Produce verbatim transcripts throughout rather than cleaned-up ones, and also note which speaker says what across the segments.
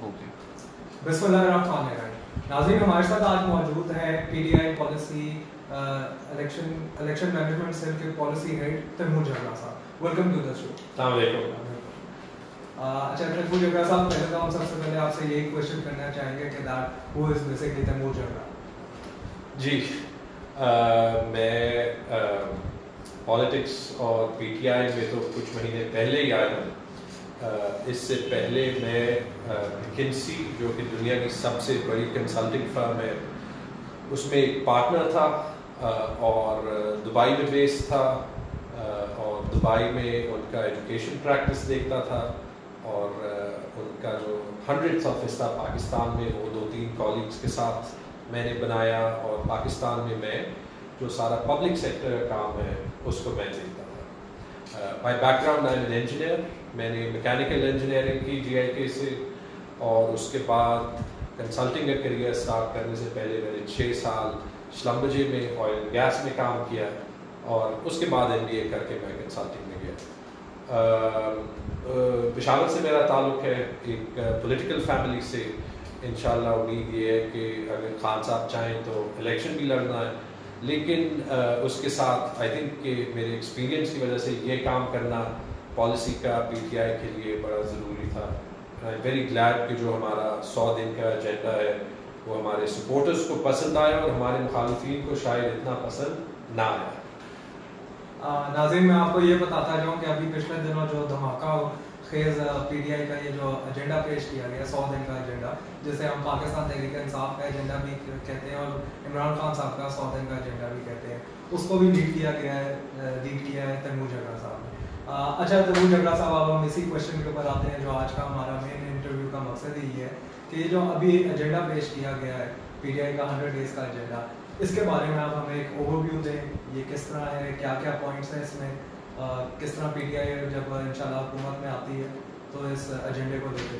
Speaker 1: ہوگی.
Speaker 2: بسم اللہ الرحمن الرحیم. ناظرین ہمارے ساتھ آج موجود ہیں P D I policy election election management cell کے policy head Taimur Jhagra sahab. Welcome to the show.
Speaker 3: السلام علیکم.
Speaker 2: اچھا تیمور جھگڑا صاحب, پہلے تو ہم سب سے پہلے آپ سے یہی کوشچن کرنا چاہیں گے کہ that who is basically Taimur Jhagra.
Speaker 3: جی میں پالیٹکس اور پی ٹی آئی میں تو کچھ مہینے پہلے ہی آیا ہوں. اس سے پہلے میں مکنسی جو کہ دنیا کی سب سے بڑی کنسلٹنگ فرم ہے اس میں ایک پارٹنر تھا اور دبئی میں بیس تھا اور دبئی میں ان کا ایجوکیشن پریکٹس دیکھتا تھا اور ان کا جو ہنڈریڈس آفس تھا پاکستان میں وہ دو تین کالیگس کے ساتھ میں نے بنایا اور پاکستان میں میں جو سارا پبلک سیکٹر کا کام ہے اس کو میں دیکھتا تھا. By back ground I am an engineer. میں نے میکینیکل انجینئرنگ کی جی آئی کے سے اور اس کے بعد کنسلٹنگ کا کیریئر اسٹارٹ کرنے سے پہلے میں نے چھ سال شلمبجے میں آئل گیس میں کام کیا اور اس کے بعد ایم بی اے کر کے میں کنسلٹنگ میں گیا. پشاور سے میرا تعلق ہے, ایک پولیٹیکل فیملی سے. انشاءاللہ امید یہ ہے کہ اگر خان صاحب چاہیں تو الیکشن بھی لڑنا ہے, لیکن اس کے ساتھ آئی تھنک کہ میرے ایکسپیرینس کی وجہ سے یہ کام کرنا پالیسی کا پی ٹی آئی کے لیے بڑا ضروری تھا. آئی ایم ویری گلیڈ کہ جو ہمارا سو دن کا ایجنڈا ہے وہ ہمارے سپورٹرز کو پسند آیا اور ہمارے مخالفین کو شاید اتنا پسند نہ آیا.
Speaker 2: ناظرین میں آپ کو یہ بتاتا جاؤں کہ ابھی پچھلے دنوں جو دھماکہ خیز پی ڈی آئی کا یہ جو ایجنڈا پیش کیا گیا سو دن کا ایجنڈا, جسے ہم پاکستان تحریک انصاف کا ایجنڈا بھی کہتے ہیں اور عمران خان صاحب کا سو دن کا ایجنڈا بھی کہتے ہیں, اس کو بھی لیڈ کیا گیا ہے لیڈ کیا ہے تیمور جھگڑا صاحب نے. اچھا تیمور جھگڑا صاحب, اب ہم اسی کوشچن کے اوپر آتے ہیں جو آج کا ہمارا مین انٹرویو کا مقصد ہی ہے کہ یہ جو ابھی ایجنڈا پیش کیا گیا ہے پی ڈی آئی کا ہنڈریڈ ڈیز کا ایجنڈا, اس کے بارے میں آپ ہمیں ایک اوور ویو دیں. یہ کس طرح ہے, کیا کیا پوائنٹس ہیں اس میں, کس طرح پی ڈی آئی جب انشاءاللہ حکومت میں آتی ہے تو اس ایجنڈے کو لے کے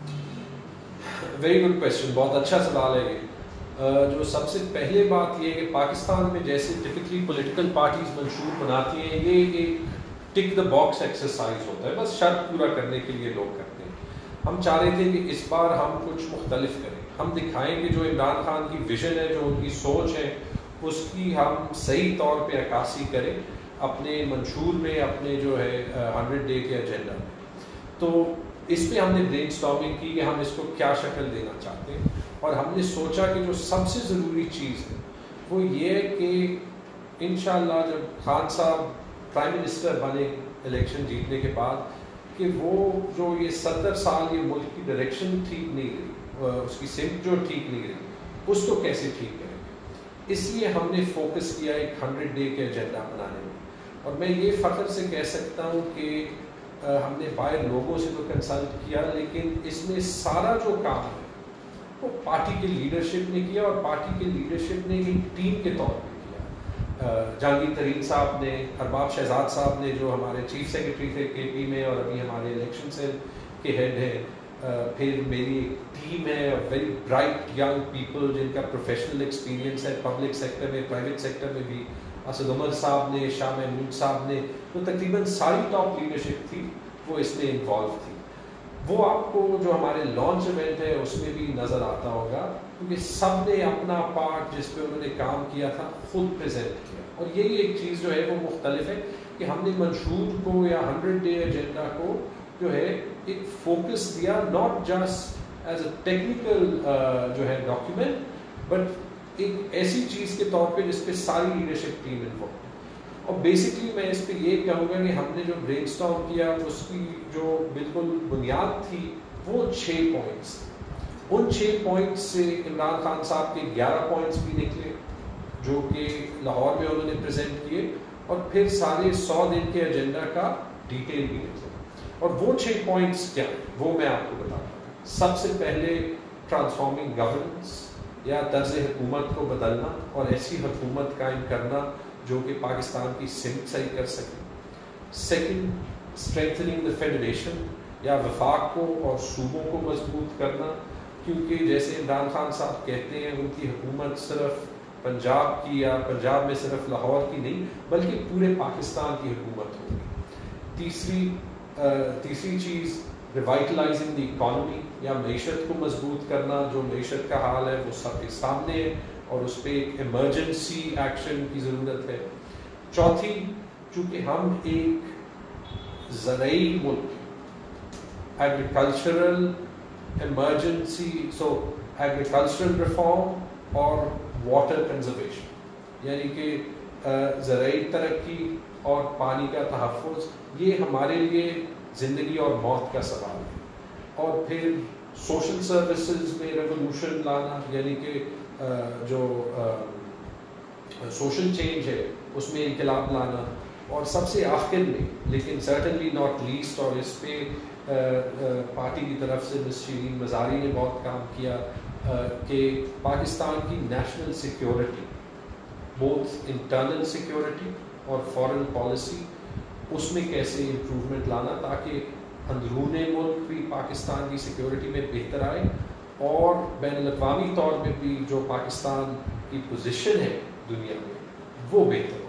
Speaker 2: چلے.
Speaker 3: ویری گڈ کویشچن, بہت اچھا سوال ہے یہ. جو سب سے پہلے بات یہ ہے کہ پاکستان میں جیسے ٹپکلی پولیٹیکل پارٹیز منشور بناتی ہیں, یہ ایک ٹک دا باکس ایکسرسائز ہوتا ہے, بس شرط پورا کرنے کے لیے لوگ کرتے ہیں. ہم چاہ رہے تھے کہ اس بار ہم کچھ مختلف کریں, ہم دکھائیں کہ جو عمران خان کی ویژن ہے, جو ان کی سوچ ہے, اس کی ہم صحیح طور پہ عکاسی کریں اپنے منشور میں, اپنے جو ہے ہنڈریڈ ڈے کے ایجنڈا میں. تو اس پہ ہم نے برین اسٹارمنگ کی کہ ہم اس کو کیا شکل دینا چاہتے ہیں, اور ہم نے سوچا کہ جو سب سے ضروری چیز ہے وہ یہ ہے کہ انشاءاللہ جب خان صاحب پرائم منسٹر بنے الیکشن جیتنے کے بعد, کہ وہ جو یہ ستر سال یہ ملک کی ڈائریکشن ٹھیک نہیں رہی, اس کی سمت جو ٹھیک نہیں رہی, اس کو کیسے ٹھیک کریں گے. اس لیے ہم نے فوکس کیا ایک ہنڈریڈ ڈے کے ایجنڈا بنانے میں. اور میں یہ فخر سے کہہ سکتا ہوں کہ ہم نے باہر لوگوں سے تو کنسلٹ کیا, لیکن اس میں سارا جو کام ہے وہ پارٹی کے لیڈرشپ نے کیا, اور پارٹی کے لیڈرشپ نے ایک ٹیم کے طور پہ کیا. جہانگیر ترین صاحب نے, ارباب شہزاد صاحب نے جو ہمارے چیف سیکرٹری تھے کے پی میں اور ابھی ہمارے الیکشن سیل کے ہیڈ ہیں, پھر میری ایک ٹیم ہے ویری برائٹ ینگ پیپل جن کا پروفیشنل ایکسپیرینس ہے پبلک سیکٹر میں, پرائیویٹ سیکٹر میں بھی. اسد عمر صاحب نے, شاہ محمود صاحب نے, تو تقریباً ساری ٹاپ لیڈرشپ تھی وہ اس میں انوالو تھی. وہ آپ کو جو ہمارے لانچ ایونٹ ہے اس میں بھی نظر آتا ہوگا, کیونکہ سب نے اپنا پارٹ جس پہ انہوں نے کام کیا تھا خود پریزنٹ کیا. اور یہی ایک چیز جو ہے وہ مختلف ہے کہ ہم نے منشور کو یا ہنڈریڈ ڈے ایجنڈا کو جو ہے ایک فوکس دیا, not just as a technical جو ہے ڈاکیومنٹ, بٹ ایک ایسی چیز کے طور پہ جس پہ ساری لیڈرشپ ٹیم انوالو. اور بیسکلی میں اس پہ یہ کہوں گا کہ ہم نے جو برین اسٹارم کیا اس کی جو بالکل بنیاد تھی وہ چھ پوائنٹس. ان چھ پوائنٹس سے عمران خان صاحب کے گیارہ پوائنٹس بھی نکلے جو کہ لاہور میں انہوں نے پریزنٹ کیے, اور پھر سارے سو دن کے ایجنڈا کا ڈیٹیل بھی نکلے. اور وہ چھ پوائنٹس کیا ہیں وہ میں آپ کو بتاتا ہوں. سب سے پہلے ٹرانسفارمنگ گورننس یا طرز حکومت کو بدلنا اور ایسی حکومت قائم کرنا جو کہ پاکستان کی سمت صحیح کر سکے. سیکنڈ, اسٹرینتھننگ دا فیڈریشن یا وفاق کو اور صوبوں کو مضبوط کرنا, کیونکہ جیسے عمران خان صاحب کہتے ہیں ان کی حکومت صرف پنجاب کی یا پنجاب میں صرف لاہور کی نہیں بلکہ پورے پاکستان کی حکومت ہوگی. تیسری تیسری چیز ریوائٹلائزنگ دی اکانومی یا معیشت کو مضبوط کرنا، جو معیشت کا حال ہے وہ سب کے سامنے ہے اور اس پہ ایک ایمرجنسی ایکشن کی ضرورت ہے. چوتھی، چونکہ ہم ایک زرعی ملک، agricultural emergency, so agricultural reform اور واٹر کنزرویشن، یعنی کہ زرعی ترقی اور پانی کا تحفظ، یہ ہمارے لیے زندگی اور موت کا سوال ہے. اور پھر سوشل سروسز میں ریولوشن لانا، یعنی کہ جو سوشل چینج ہے اس میں انقلاب لانا. اور سب سے آخر میں لیکن سرٹنلی ناٹ لیسٹ، اور اس پہ پارٹی کی طرف سے مس شرین مزاری نے بہت کام کیا، کہ پاکستان کی national security, both internal security اور فارن پالیسی، اس میں کیسے امپروومنٹ لانا تاکہ اندرون ملک بھی پاکستان کی سیکیورٹی میں بہتر آئے اور بین الاقوامی طور پہ بھی جو پاکستان کی پوزیشن ہے دنیا میں وہ بہتر ہو.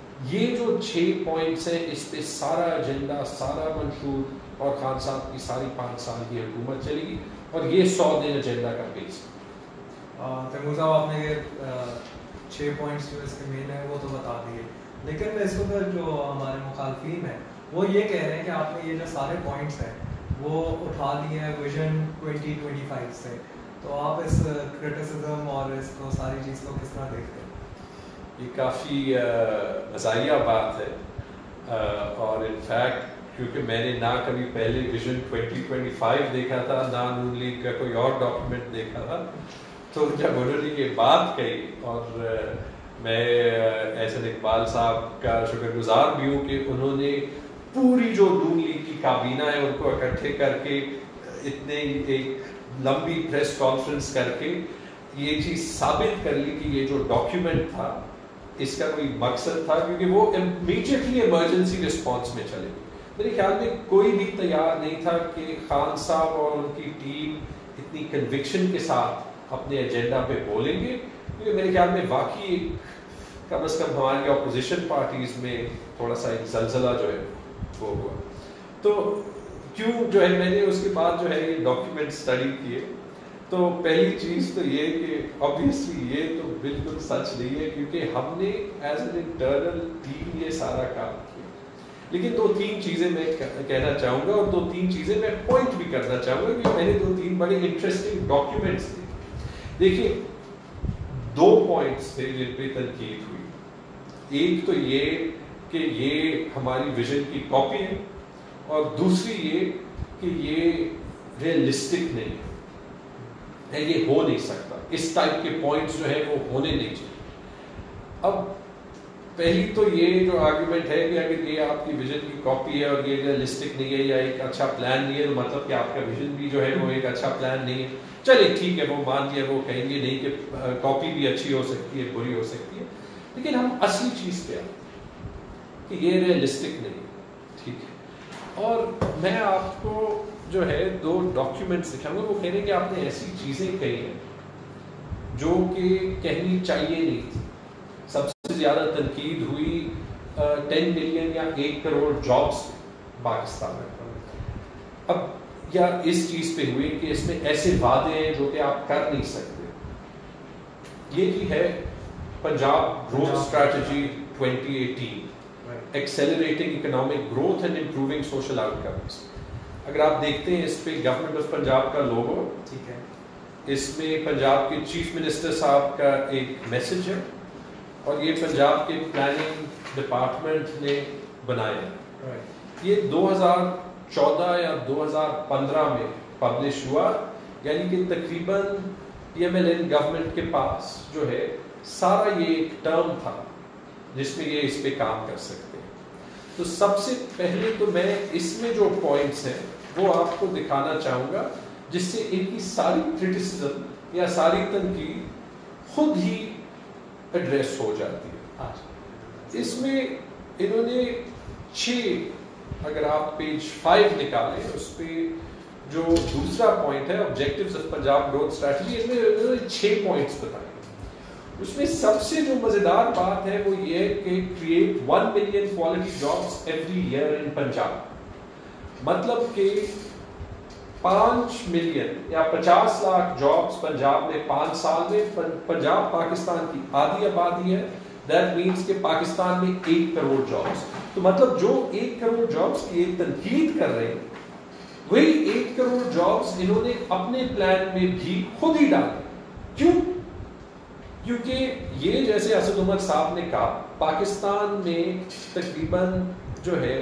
Speaker 3: یہ جو چھ پوائنٹس ہیں، اس پہ سارا ایجنڈا، سارا منشور اور خان صاحب کی ساری پانچ سال کی حکومت چلے گی، اور یہ سو دن ایجنڈا کا بیس ہے.
Speaker 2: تیمور صاحب آپ نے یہ چھ پوائنٹس جو اس کے مین ہیں وہ تو بتا دیے، لیکن اس وقت جو ہمارے مخالفین ہیں وہ یہ کہہ رہے ہیں کہ آپ نے یہ جو سارے پوائنٹس ہیں وہ اٹھا لیے ہیں ویژن ٹوینٹی ٹوینٹی فائیو سے، تو آپ اس کرٹیسزم اور اس کو ساری چیز کو کس طرح دیکھتے ہیں؟
Speaker 3: یہ کافی مزاحیہ بات ہے، اور انفیکٹ کیونکہ میں نے نہ کبھی پہلے ویژن ٹوینٹی ٹوینٹی فائیو دیکھا تھا، نہ نون لیگ کا کوئی اور ڈاکیومنٹ دیکھا تھا، تو جب انہوں نے یہ بات کہی، اور میں احسن اقبال صاحب کا شکر گزار بھی ہوں کہ انہوں نے پوری جو نون لیگ کی کابینہ ہے ان کو اکٹھے کر کے اتنے ایک لمبی پریس کانفرنس کر کے یہ چیز ثابت کر لی کہ یہ جو ڈاکیومنٹ تھا اس کا کوئی مقصد تھا، کیونکہ وہ امیڈیٹلی ایمرجنسی رسپانس میں چلے گی. میرے خیال میں کوئی بھی تیار نہیں تھا کہ خان صاحب اور ان کی ٹیم اتنی کنوکشن کے ساتھ اپنے ایجنڈا پہ بولیں گے، کیونکہ میرے خیال میں واقعی کم از کم ہماری اپوزیشن پارٹیز میں تھوڑا سا ایک زلزلہ جو ہے وہ ہوا. تو کیوں جو ہے میں نے اس کے بعد جو ہے یہ ڈاکیومنٹ اسٹڈی کیے، تو پہلی چیز تو یہ کہ obviously یہ تو بالکل سچ نہیں ہے، کیونکہ ہم نے ایز این انٹرنل ٹیم یہ سارا کام کیا. لیکن دو تین چیزیں میں کہنا چاہوں گا اور دو تین چیزیں میں پوائنٹ بھی کرنا چاہوں گا، کہ میں نے دو تین بڑے انٹرسٹنگ ڈاکیومنٹس دیکھے. دیکھیے دو پوائنٹس تھے جن پہ تنقید ہوئی. ایک تو یہ کہ یہ ہماری ویژن کی کاپی ہے، اور دوسری یہ کہ یہ ریئلسٹک نہیں ہے، یہ ہو نہیں سکتا، اس ٹائپ کے پوائنٹس جو ہے وہ ہونے نہیں چاہیے. اب پہلی تو یہ جو آرگیومنٹ ہے کہ اگر یہ آپ کی ویژن کی کاپی ہے اور یہ ریئلسٹک نہیں ہے یا ایک اچھا پلان نہیں ہے، تو مطلب کہ آپ کا ویژن بھی جو ہے وہ ایک اچھا پلان نہیں ہے. چلے ٹھیک ہے، وہ مان لیا، وہ کہیں گے نہیں کہ کاپی بھی اچھی ہو سکتی ہے، بری ہو سکتی ہے، لیکن ہم اصلی چیز پہ آتے کہ یہ ریئلسٹک نہیں ہے. ٹھیک ہے، اور میں آپ کو جو ہے دو ڈاکیومنٹس دکھاؤں گا. وہ کہہ رہے ہیں کہ آپ نے ایسی چیزیں کہی ہیں جو کہ کہنی چاہیے نہیں تھی. سب سے زیادہ تنقید ہوئی ٹین ملین یا ایک کروڑ جابس پاکستان میں. اب یا اس چیز پہ ہوئی کہ اس میں ایسے وعدے ہیں جو کہ آپ کر نہیں سکتے. یہ کی ہے Punjab growth strategy twenty eighteen, accelerating economic growth and improving social outcomes. اگر آپ دیکھتے ہیں اس پہ گورنمنٹ آف پنجاب کا لوگو، ٹھیک ہے، اس میں پنجاب کے چیف منسٹر صاحب کا ایک میسج ہے، اور یہ پنجاب کے پلاننگ ڈپارٹمنٹ نے بنایا. یہ دو ہزار چودہ یا دو ہزار پندرہ میں پبلش ہوا، یعنی کہ تقریباً P M L N government کے پاس جو ہے سارا یہ ایک ٹرم تھا جس میں یہ اس پہ کام کر سکتے ہیں. تو سب سے پہلے تو میں اس میں جو پوائنٹس ہیں وہ آپ کو دکھانا چاہوں گا، جس سے ان کی ساری کرٹیسزم یا ساری تنقید خود ہی ایڈریس ہو جاتی ہے. اس میں انہوں نے چھ، اگر آپ پیج فائیو نکالیں اس پہ جو دوسرا پوائنٹ ہے objectives of Punjab growth strategy, اس میں انہوں نے چھ پوائنٹس بتائے. اس میں سب سے جو مزیدار بات ہے وہ یہ ہے کہ create one million quality jobs every year in Punjab. مطلب کہ پانچ ملین یا پچاس لاکھ جابس پنجاب میں پانچ سال میں. پنجاب پاکستان کی آدھی آبادی ہے. دیٹ مینس کہ پاکستان میں ایک کروڑ جابس. تو مطلب جو ایک کروڑ جابس کی ایک تنقید کر رہے ہیں وہی ایک کروڑ جابس انہوں نے اپنے پلان میں بھی خود ہی ڈالے. کیوں؟ کیونکہ یہ جیسے اسد عمر صاحب نے کہا پاکستان میں تقریباً جو ہے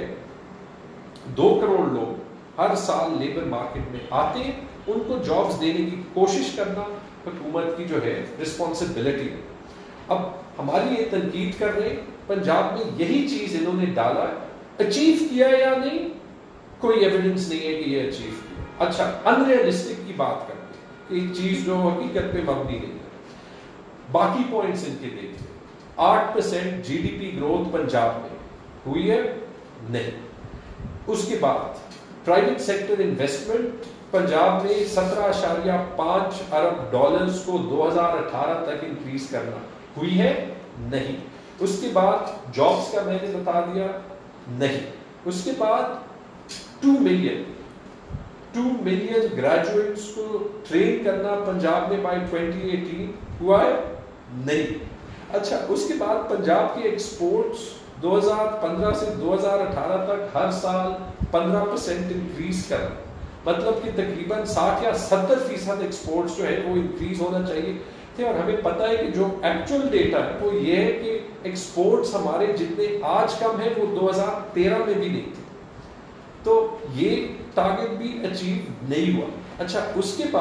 Speaker 3: دو کروڑ لوگ ہر سال لیبر مارکیٹ میں آتے ہیں. ان کو جابس دینے کی کوشش کرنا حکومت کی جو ہے رسپانسبلٹی ہے. اب ہماری یہ تنقید کر رہے ہیں پنجاب میں یہی چیز انہوں نے ڈالا. اچیو کیا یا نہیں کوئی ایویڈنس نہیں ہے کہ یہ اچیو کیا. اچھا ان ریئلسٹک کی بات کرتے ہیں کہ ایک چیز جو حقیقت پہ مبنی نہیں ہے. باقی پوائنٹس ان کے دیکھتے ہیں. آٹھ percent G D P growth Punjab میں ہوئی ہے نہیں. اس کے بعد پرائیویٹ سیکٹر انویسٹمنٹ پنجاب میں سترہ اشاریہ پانچ ارب ڈالرز کو دو ہزار اٹھارہ تک انکریز کرنا ہوئی ہے نہیں. اس کے بعد جابس کا میں نے بتا دیا نہیں. اس کے بعد two million two million graduates کو ٹرین کرنا پنجاب میں بائی ٹوینٹی ایٹین ہوا ہے نہیں. اچھا اس کے بعد پنجاب کے ایکسپورٹس دو ہزار پندرہ سے دو ہزار اٹھارہ تک ہر سال پندرہ پرسینٹ انکریز کرنا. مطلب کہ تقریباً ساٹھ یا ستر فیصد ایکسپورٹس جو ہے وہ انکریز ہونا چاہیے تھے. اور ہمیں پتہ ہے کہ جو ایکچوئل ڈیٹا ہے وہ یہ ہے کہ ایکسپورٹس ہمارے جتنے آج کم ہیں وہ دو ہزار تیرہ میں بھی نہیں تھے. تو یہ ٹارگٹ بھی اچیو نہیں ہوا. اچھا اس کے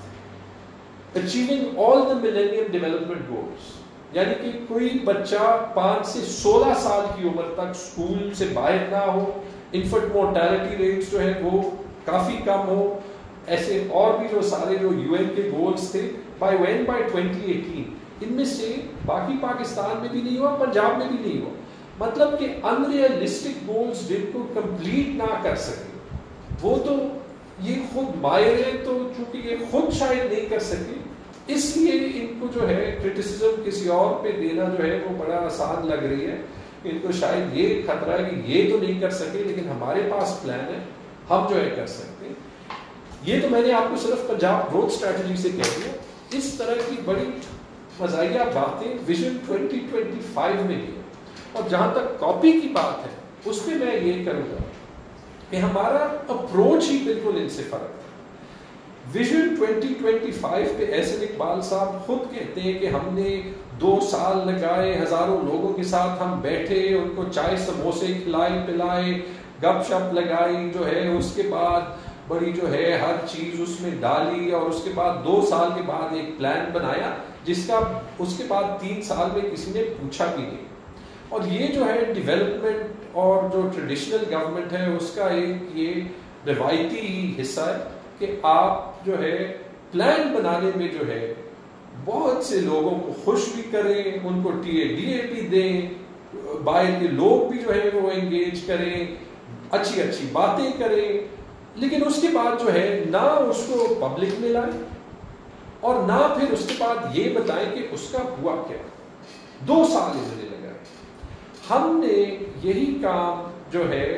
Speaker 3: بعد achieving all the millennium development goals یعنی کہ کوئی بچہ پانچ سے سولہ سال کی عمر تک اسکول سے باہر نہ ہو. انفنٹ مورٹیلٹی ریٹس جو ہے وہ کافی کم ہو. ایسے اور بھی جو سارے جو یو این کے گولز تھے by when by twenty eighteen ان میں سے باقی پاکستان میں بھی نہیں ہوا پنجاب میں بھی نہیں ہوا. مطلب کہ ان ریئلسٹک گولز جن کو کمپلیٹ نہ کر سکے وہ تو یہ خود ماہر ہیں. تو چونکہ یہ خود شاید نہیں کر سکے اس لیے ان کو جو ہے کرٹیسزم کسی اور پہ دینا جو ہے وہ بڑا آسان لگ رہی ہے. ان کو شاید یہ خطرہ ہے کہ یہ تو نہیں کر سکے لیکن ہمارے پاس پلان ہے ہم جو ہے کر سکتے ہیں. یہ تو میں نے آپ کو صرف پنجاب گروتھ اسٹریٹجی سے کہہ دیا. اس طرح کی بڑی مزاحیہ باتیں ویژن ٹوینٹی ٹوینٹی فائیو میں بھی. اور جہاں تک کاپی کی بات ہے اس پہ میں یہ کروں گا کہ ہمارا اپروچ ہی بالکل ان سے فرق ہے. ویژن ٹوینٹی ٹوینٹی فائیو پہ احسن اقبال صاحب خود کہتے ہیں کہ ہم نے دو سال لگائے, ہزاروں لوگوں کے ساتھ ہم بیٹھے, ان کو چائے سموسے کھلائے پلائے, گپ شپ لگائی جو ہے, اس کے بعد بڑی جو ہے ہر چیز اس میں ڈالی, اور اس کے بعد دو سال کے بعد ایک پلان بنایا جس کا اس کے بعد تین سال میں کسی نے پوچھا بھی نہیں. اور یہ جو ہے ڈیولپمنٹ اور جو ٹریڈیشنل گورنمنٹ ہے اس کا ایک یہ روایتی حصہ ہے کہ آپ جو ہے پلان بنانے میں جو ہے بہت سے لوگوں کو خوش بھی کریں, ان کو ٹی اے ڈی اے بھی دیں, باہر کے لوگ بھی جو ہے وہ انگیج کریں, اچھی اچھی باتیں کریں, لیکن اس کے بعد جو ہے نہ اس کو پبلک میں لائیں اور نہ پھر اس کے بعد یہ بتائیں کہ اس کا ہوا کیا. دو سال انہوں نے لگائے. ہم نے یہی کام جو ہے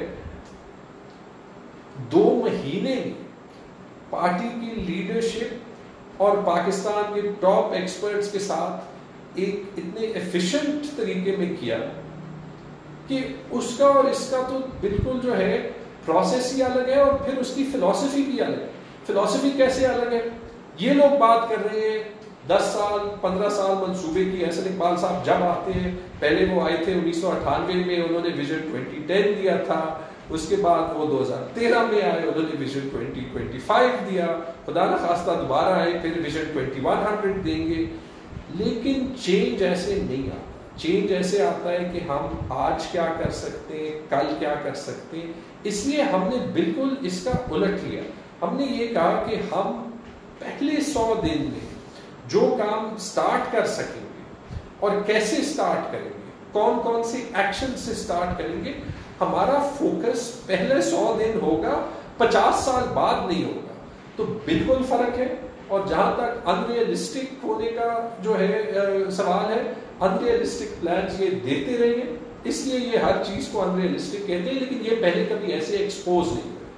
Speaker 3: دو مہینے میں پارٹی کی لیڈرشپ اور پاکستان کے ٹاپ ایکسپرٹس کے ساتھ ایک اتنے ایفیشنٹ طریقے میں کیا کہ اس کا اور اس کا تو بالکل جو ہے پروسیس ہی الگ ہے, اور پھر اس کی فلسفی بھی الگ ہے. فلسفی کیسے الگ ہے؟ یہ لوگ بات کر رہے ہیں دس سال پندرہ سال منصوبے کی. احسن اقبال صاحب جب آتے ہیں, پہلے وہ آئے تھے انیس سو اٹھانوے میں, انہوں نے ویژن ٹوینٹی ٹین دیا تھا, اس کے بعد وہ دو ہزار تیرہ میں آئے, انہوں نے ویژن ٹوینٹی ٹوینٹی فائیو دیا, خدا نخواستہ دوبارہ آئے پھر ویژن ٹوینٹی ون ہنڈریڈ دیں گے. لیکن چینج ایسے نہیں آتا. چینج ایسے آتا ہے کہ ہم آج کیا کر سکتے ہیں, کل کیا کر سکتے ہیں. اس لیے ہم نے بالکل اس کا الٹ لیا. ہم نے یہ کہا کہ ہم پہلے سو دن میں جو کام سٹارٹ کر سکیں گے اور کیسے سٹارٹ کریں گے, کون کون سے ایکشن سے سٹارٹ کریں گے, ہمارا فوکس پہلے سو دن ہوگا, پچاس سال بعد نہیں ہوگا. تو بالکل فرق ہے. اور جہاں تک ان ریئلسٹک ہونے کا جو ہے سوال ہے, ان ریئلسٹک پلانز یہ دیتے رہیں گے, اس لیے یہ ہر چیز کو ان ریئلسٹک کہتے ہیں, لیکن یہ پہلے کبھی ایسے ایکسپوز نہیں ہوئے.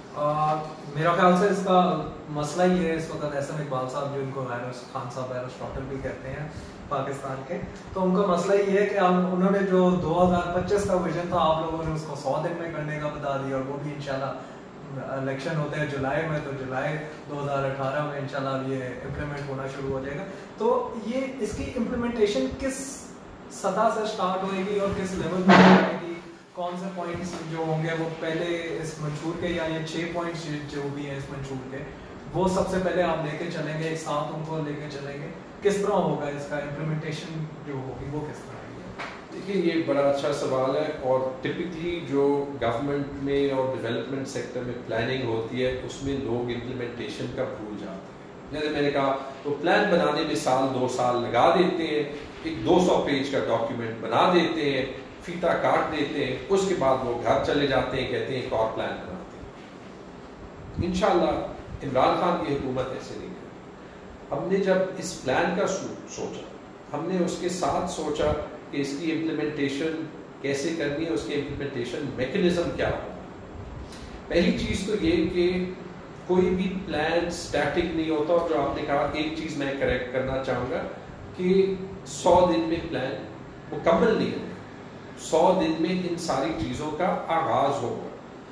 Speaker 2: میرا خیال سے اس کا مسئلہ یہ ہے اس وقت احسن اقبال صاحب جو ان کو خان صاحب ایرسٹاٹل بھی کہتے ہیں پاکستان کے, تو ان کا مسئلہ یہ ہے کہ انہوں نے جو دو ہزار پچیس کا ویژن تھا آپ لوگوں نے اس کو سو دن میں کرنے کا بتا دیا, اور وہ بھی انشاءاللہ الیکشن ہوتے ہیں جولائی میں, تو جولائی دو ہزار اٹھارہ میں انشاءاللہ یہ امپلیمنٹ ہونا شروع ہو جائے گا. تو یہ اس کی امپلیمنٹیشن کس سطح سے اسٹارٹ ہوئے گی اور کس لیول پہ ہوئے گی, کون سے پوائنٹس جو ہوں گے وہ پہلے اس منشور کے, یا یہ چھ پوائنٹس جو بھی ہیں اس منشور کے, وہ سب سے پہلے آپ لے کے چلیں گے ایک ساتھ ان کو لے کے چلیں گے, کس طرح ہوگا اس کا امپلیمنٹیشن جو ہوگی وہ کس طرح ہوگی؟
Speaker 3: دیکھیے یہ بڑا اچھا سوال ہے, اور ٹپکلی جو گورنمنٹ میں اور ڈیولپمنٹ سیکٹر میں پلاننگ ہوتی ہے اس میں لوگ امپلیمنٹیشن کا بھول جاتے ہیں. جیسے میں نے کہا تو پلان بنانے میں سال دو سال لگا دیتے ہیں, ایک دو سو پیج کا ڈاکیومنٹ بنا دیتے ہیں, فیتا کاٹ دیتے ہیں, اس کے بعد وہ گھر چلے جاتے ہیں, کہتے ہیں ایک اور پلان بناتے ہیں. انشاءاللہ عمران خان کی حکومت ایسے نہیں کرتی. ہم نے جب اس پلان کا سوچا, ہم نے اس کے ساتھ سوچا کہ اس کی امپلیمنٹیشن کیسے کرنی ہے, اس کے امپلیمنٹیشن میکنزم کیا ہوگا. پہلی چیز تو یہ کہ کوئی بھی پلان اسٹیٹک نہیں ہوتا, اور جو آپ نے کہا ایک چیز میں کریکٹ کرنا چاہوں گا کہ سو دن میں پلان مکمل نہیں ہے. سو دن میں ان ساری چیزوں کا آغاز ہوگا,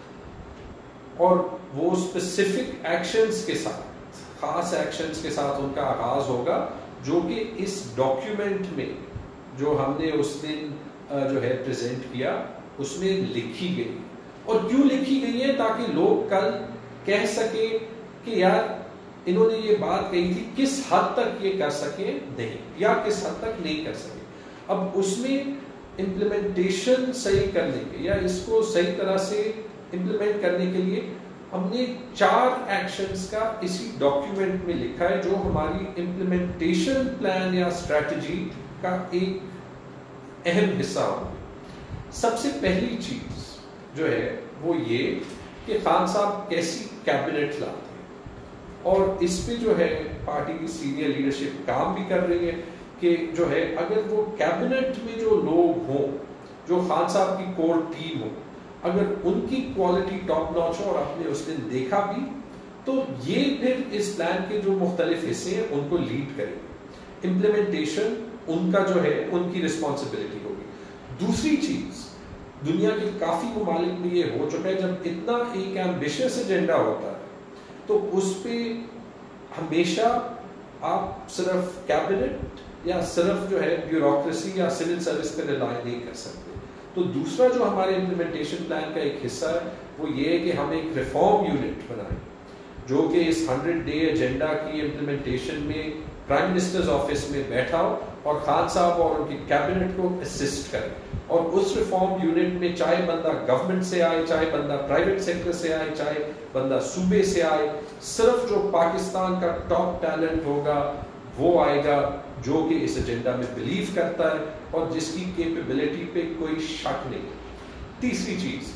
Speaker 3: اور وہ اسپیسیفک ایکشنز کے ساتھ, خاص ایکشنز کے ساتھ ان کا آغاز ہوگا, جو کہ اس ڈاکیومنٹ میں جو ہم نے اس دن جو ہے پریزنٹ کیا اس میں لکھی گئی. اور کیوں لکھی گئی ہے؟ تاکہ لوگ کل کہہ سکیں کہ یار انہوں نے یہ بات کہی تھی, کس حد تک یہ کر سکیں نہیں, یا کس حد تک نہیں کر سکیں. اب اس میں امپلیمنٹیشن صحیح کرنے کے, یا اس کو صحیح طرح سے امپلیمنٹ کرنے کے لیے ہم نے چار ایکشنز کا اسی ڈاکیومنٹ میں لکھا ہے, جو ہماری امپلیمنٹیشن پلان یا اسٹریٹجی کا ایک اہم حصہ ہوگا. سب سے پہلی چیز جو ہے وہ یہ کہ خان صاحب کیسی کیبنٹ لاتے ہیں, اور اس پہ جو ہے پارٹی کی سینئر لیڈرشپ کام بھی کر رہی ہے کہ جو ہے اگر وہ کیبنٹ میں جو لوگ ہوں, جو خان صاحب کی کور ٹیم ہو, اگر ان کی کوالٹی ٹاپ ناچ ہو, اور آپ نے اس دن دیکھا بھی, تو یہ پھر اس پلان کے جو مختلف حصے ہیں ان کو لیڈ کریں گے. امپلیمنٹیشن ان کا جو ہے ان کی رسپانسبلٹی ہوگی. دوسری چیز, دنیا کے کافی ممالک میں یہ ہو چکا ہے, جب اتنا ایک ایمبیشس ایجنڈا ہوتا ہے تو اس پہ ہمیشہ آپ صرف کیبنٹ یا صرف جو ہے بیوروکریسی یا سول سروس پہ ریلائی نہیں کر سکتے. تو دوسرا جو ہمارے امپلیمنٹیشن پلان کا ایک حصہ ہے وہ یہ ہے کہ ہم ایک ریفارم یونٹ بنائیں, جو کہ اس ہنڈریڈ ڈے ایجنڈا کی امپلیمنٹیشن میں پرائم منسٹرز آفس میں بیٹھا ہو, اور خان صاحب اور ان کی کیبنٹ کو اسسٹ کرے. اور اس ریفارم یونٹ میں چاہے بندہ گورنمنٹ سے آئے, چاہے بندہ پرائیویٹ سیکٹر سے آئے, چاہے بندہ صوبے سے آئے, صرف جو پاکستان کا ٹاپ ٹیلنٹ ہوگا وہ آئے گا, جو کہ اس ایجنڈا میں بلیو کرتا ہے اور جس کی کیپیبلٹی پہ کوئی شک نہیں. تیسری چیز,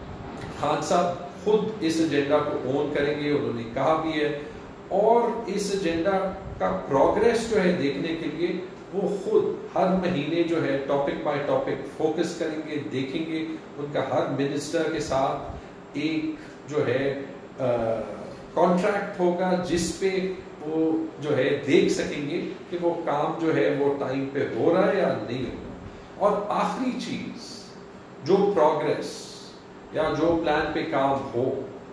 Speaker 3: خان صاحب خود اس ایجنڈا کو اون کریں گے, انہوں نے کہا بھی ہے, اور اس ایجنڈا کا پروگریس جو ہے دیکھنے کے لیے وہ خود ہر مہینے جو ہے ٹاپک بائی ٹاپک فوکس کریں گے, دیکھیں گے. ان کا ہر منسٹر کے ساتھ ایک جو ہے کانٹریکٹ ہوگا جس پہ وہ جو ہے دیکھ سکیں گے کہ وہ کام جو ہے وہ ٹائم پہ ہو رہا ہے یا نہیں ہو رہا. اور آخری چیز, جو پروگریس یا جو پلان پہ کام ہو,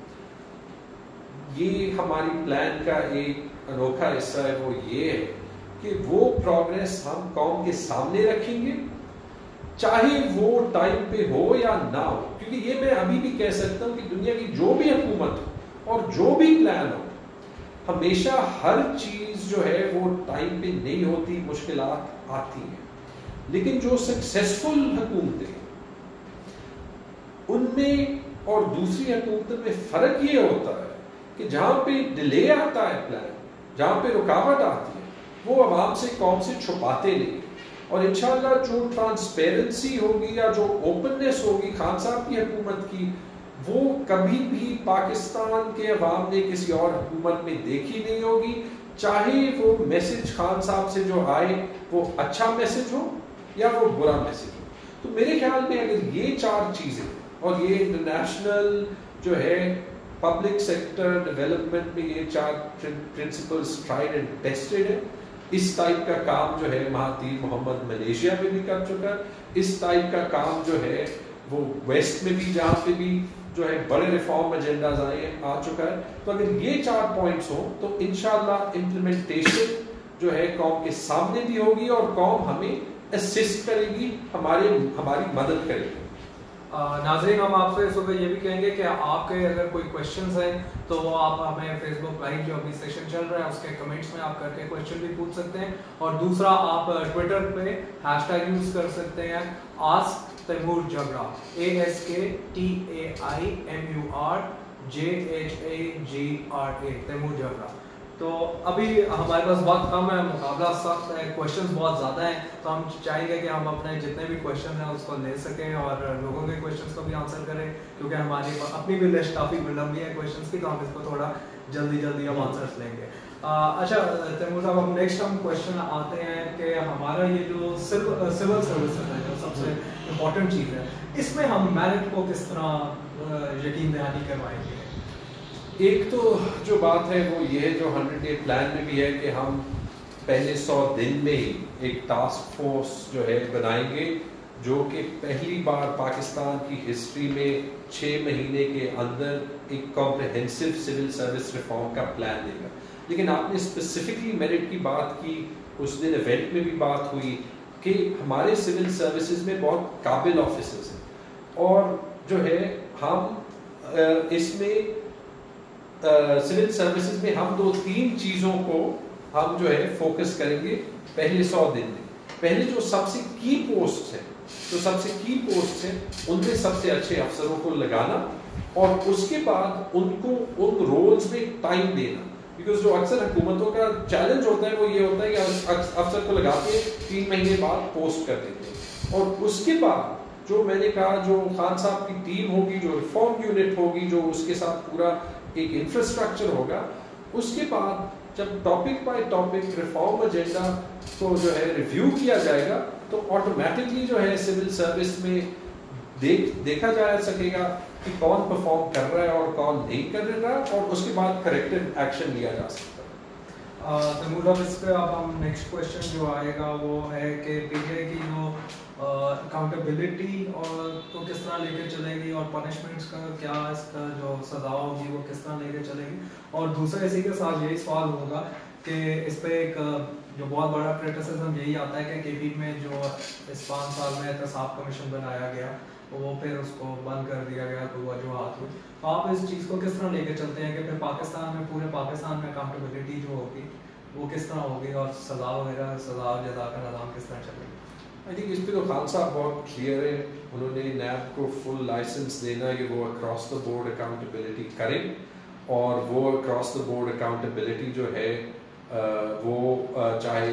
Speaker 3: یہ ہماری پلان کا ایک انوکھا حصہ ہے, وہ یہ ہے کہ وہ پروگریس ہم قوم کے سامنے رکھیں گے, چاہے وہ ٹائم پہ ہو یا نہ ہو. کیونکہ یہ میں ابھی بھی کہہ سکتا ہوں کہ دنیا کی جو بھی حکومت ہو اور جو بھی پلان ہو, ہمیشہ ہر چیز جو ہے وہ ٹائم پہ نہیں ہوتی, مشکلات آتی ہیں. لیکن جو سکسیسفل حکومتیں ان میں اور دوسری حکومتوں میں فرق یہ ہوتا ہے کہ جہاں پہ ڈیلے آتا ہے پلان, جہاں پہ رکاوٹ آتی ہے, وہ عوام سے قوم سے چھپاتے نہیں. اور انشاءاللہ جو ٹرانسپیرنسی ہوگی یا جو اوپننس ہوگی خان صاحب کی حکومت کی, وہ کبھی بھی پاکستان کے عوام نے کسی اور حکومت میں دیکھی نہیں ہوگی. چاہے وہ میسج خان صاحب سے جو آئے وہ اچھا میسج ہو یا وہ برا میسج ہو. تو میرے خیال میں اگر یہ چار چیزیں اور یہ انٹرنیشنل جو ہے پبلک سیکٹر ڈیولپمنٹ میں یہ چار پرنسپلز ٹرائڈ اینڈ ٹیسٹڈ ہے. اس ٹائپ کا کام جو ہے مہاتیر محمد ملیشیا میں بھی کر چکا ہے. اس ٹائپ کا کام جو ہے وہ ویسٹ میں بھی جہاں پہ بھی جو ہے بڑے ریفارم ایجنڈاز آئے آ چکا ہے. تو اگر یہ چار پوائنٹس ہوں تو انشاءاللہ امپلیمنٹیشن جو ہے قوم کے سامنے بھی ہوگی اور قوم ہمیں اسسٹ کرے گی, ہمارے ہماری مدد کرے گی.
Speaker 2: ناظرین ہم آپ سے اس وقت یہ بھی کہیں گے کہ آپ کے اگر کوئی کویشچنز ہیں تو وہ آپ ہمیں فیس بک لائیو جو ابھی سیشن چل رہا ہے اس کے کمنٹس میں آپ کر کے کویشچن بھی پوچھ سکتے ہیں. اور دوسرا آپ ٹویٹر پہ ہیش ٹیگ یوز کر سکتے ہیں ask Taimur Jhagra, A S K T A I M U R J H A G R A, Taimur Jhagra. تو ابھی ہمارے پاس وقت کم ہے, مقابلہ سخت ہے, کویشچنز بہت زیادہ ہیں, تو ہم چاہیں گے کہ ہم اپنے جتنے بھی کویشچن ہیں اس کو لے سکیں اور لوگوں کے کویشچنز کو بھی آنسر کریں, کیونکہ ہماری اپنی بھی لسٹ کافی لمبی ہے کویشچنز کی, تو ہم اس کو تھوڑا جلدی جلدی ہم آنسرس لیں گے. اچھا تیمور صاحب, ہم نیکسٹ ہم کویشچن آتے ہیں کہ ہمارا یہ جو سول سروسز ہے جو سب سے امپورٹنٹ چیز ہے, اس میں ہم میرٹ کو کس طرح یقین دہانی کروائیں گے؟
Speaker 3: ایک تو جو بات ہے وہ یہ ہے جو ہنڈریڈ ڈے پلان میں بھی ہے کہ ہم پہلے سو دن میں ہی ایک ٹاسک فورس جو ہے بنائیں گے جو کہ پہلی بار پاکستان کی ہسٹری میں چھ مہینے کے اندر ایک کمپریہنسو سول سروس ریفارم کا پلان دے گا. لیکن آپ نے اسپیسیفکلی میرٹ کی بات کی, اس دن ایونٹ میں بھی بات ہوئی کہ ہمارے سول سروسز میں بہت قابل آفیسرز ہیں اور جو ہے ہم اس میں سول سروسز میں ہم دو تین چیزوں کو ہم جو ہے فوکس کریں گے پہلے سو دن میں. پہلے جو سب سے کی پوسٹ ہیں جو سب سے کی پوسٹ ہیں ان میں سب سے اچھے افسروں کو لگانا اور اس کے بعد ان کو ان رولز میں ٹائم دینا. بیکاز جو اکثر حکومتوں کا چیلنج ہوتا ہے وہ یہ ہوتا ہے کہ افسر کو لگاتے تین مہینے بعد پوسٹ کر دیتے ہیں, اور اس کے بعد جو میں نے کہا جو خان صاحب کی ٹیم ہوگی, جو ریفارم یونٹ ہوگی, جو اس کے ساتھ پورا ایک انفراسٹرکچر ہوگا, اس کے بعد جب topic by topic reform agenda کو جو ہے ریویو کیا جائے گا تو آٹومیٹکلی جو ہے سول سروس میں دیکھ دیکھا جا سکے گا کہ کون پرفارم کر رہا ہے اور کون نہیں کر رہا, اور اس کے بعد کریکٹو ایکشن لیا جا سکتا ہے.
Speaker 2: تیمور صاحب اس پہ اب ہم نیکسٹ کویشچن جو آئے گا وہ ہے کہ پی ٹی آئی کی جو اکاؤنٹیبلٹی اور کو کس طرح لے کے چلے گی اور پنشمنٹس کا کیا اس کا جو سزا ہوگی وہ کس طرح لے کے چلے گی. اور دوسرا اسی کے ساتھ یہی سوال ہوگا کہ اس پہ ایک جو بہت بڑا کرٹیسزم یہی آتا ہے کہ کے پی میں جو اس پانچ سال میں احتساب کمیشن بنایا گیا وہ پھر اس کو بند کر دیا گیا, تو وجوہات ہوئی. تو آپ اس چیز کو کس طرح لے کے چلتے ہیں کہ پھر پاکستان میں پورے پاکستان میں اکاؤنٹیبلٹی جو ہوگی وہ کس طرح ہوگی اور سزا وغیرہ سزا اور جزا کا نظام کس طرح چلے گا؟
Speaker 3: آئی تھنک اس پہ تو خان صاحب بہت کلیئر ہے, انہوں نے نیب کو فل لائسنس دینا کہ وہ اکراس دا بورڈ اکاؤنٹیبلٹی کریں, اور وہ اکراس دا بورڈ اکاؤنٹیبلٹی جو ہے وہ چاہے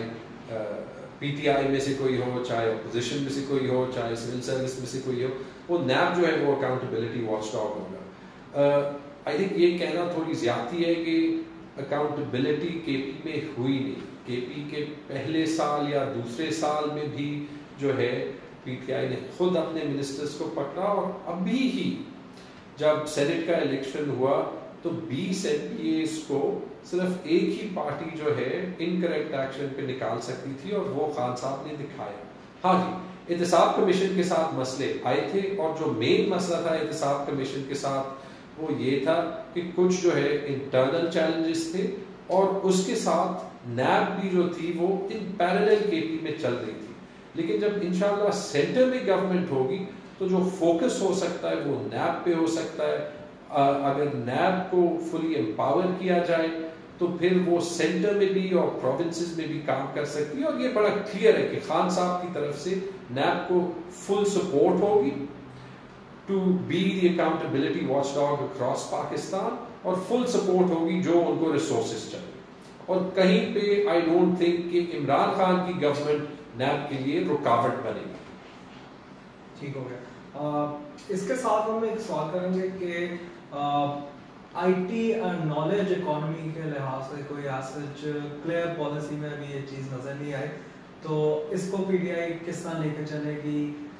Speaker 3: پی ٹی آئی میں سے کوئی ہو, چاہے اپوزیشن میں سے کوئی ہو, چاہے سول سروس میں سے کوئی ہو, وہ نیب جو ہے وہ اکاؤنٹیبلٹی واچ ڈاگ ہوگا. آئی تھنک یہ کہنا تھوڑی زیادتی ہے کہ اکاؤنٹیبلٹی کے پی میں ہوئی نہیں. کے پی کے پہلے سال یا دوسرے سال میں بھی جو ہے پی ٹی آئی نے خود اپنے منسٹرز کو پکڑا, اور ابھی ہی جب سینٹ کا الیکشن ہوا تو بیس ایم پی ایز کو صرف ایک ہی پارٹی جو ہے انکریکٹ ایکشن پہ نکال سکتی تھی, اور وہ خان صاحب نے دکھایا. ہاں جی, احتساب کمیشن کے ساتھ مسئلے آئے تھے, اور جو مین مسئلہ تھا احتساب کمیشن کے ساتھ وہ یہ تھا کہ کچھ جو ہے انٹرنل چیلنجز تھے, اور اس کے ساتھ نیب بھی جو تھی وہ ان پیرالل کے پی میں چل رہی تھی. لیکن جب انشاءاللہ سینٹر میں گورنمنٹ ہوگی تو جو فوکس ہو سکتا ہے وہ نیب پہ ہو سکتا ہے. اگر نیب کو فلی امپاور کیا جائے تو پھر وہ سینٹر میں بھی اور پروونسز میں بھی کام کر سکتی ہے, اور یہ بڑا کلیئر ہے کہ خان صاحب کی طرف سے نیب کو فل سپورٹ ہوگی to be the accountability watchdog across Pakistan, اور فل سپورٹ ہوگی جو ان کو ریسورسز چاہیے. اور کہیں پہ آئی ڈونٹ تھنک کہ عمران خان کی گورنمنٹ نیب کے لیے رکاوٹ بنے گی.
Speaker 2: ٹھیک ہو گیا. اس کے ساتھ ہم ایک سوال کریں گے کہ I T and knowledge economy کے لحاظ سے کوئی ایسج کلیئر پالیسی میں ابھی یہ چیز نظر نہیں آئی, تو اس کو پی ڈی آئی کس طرح لے کے چلے گی,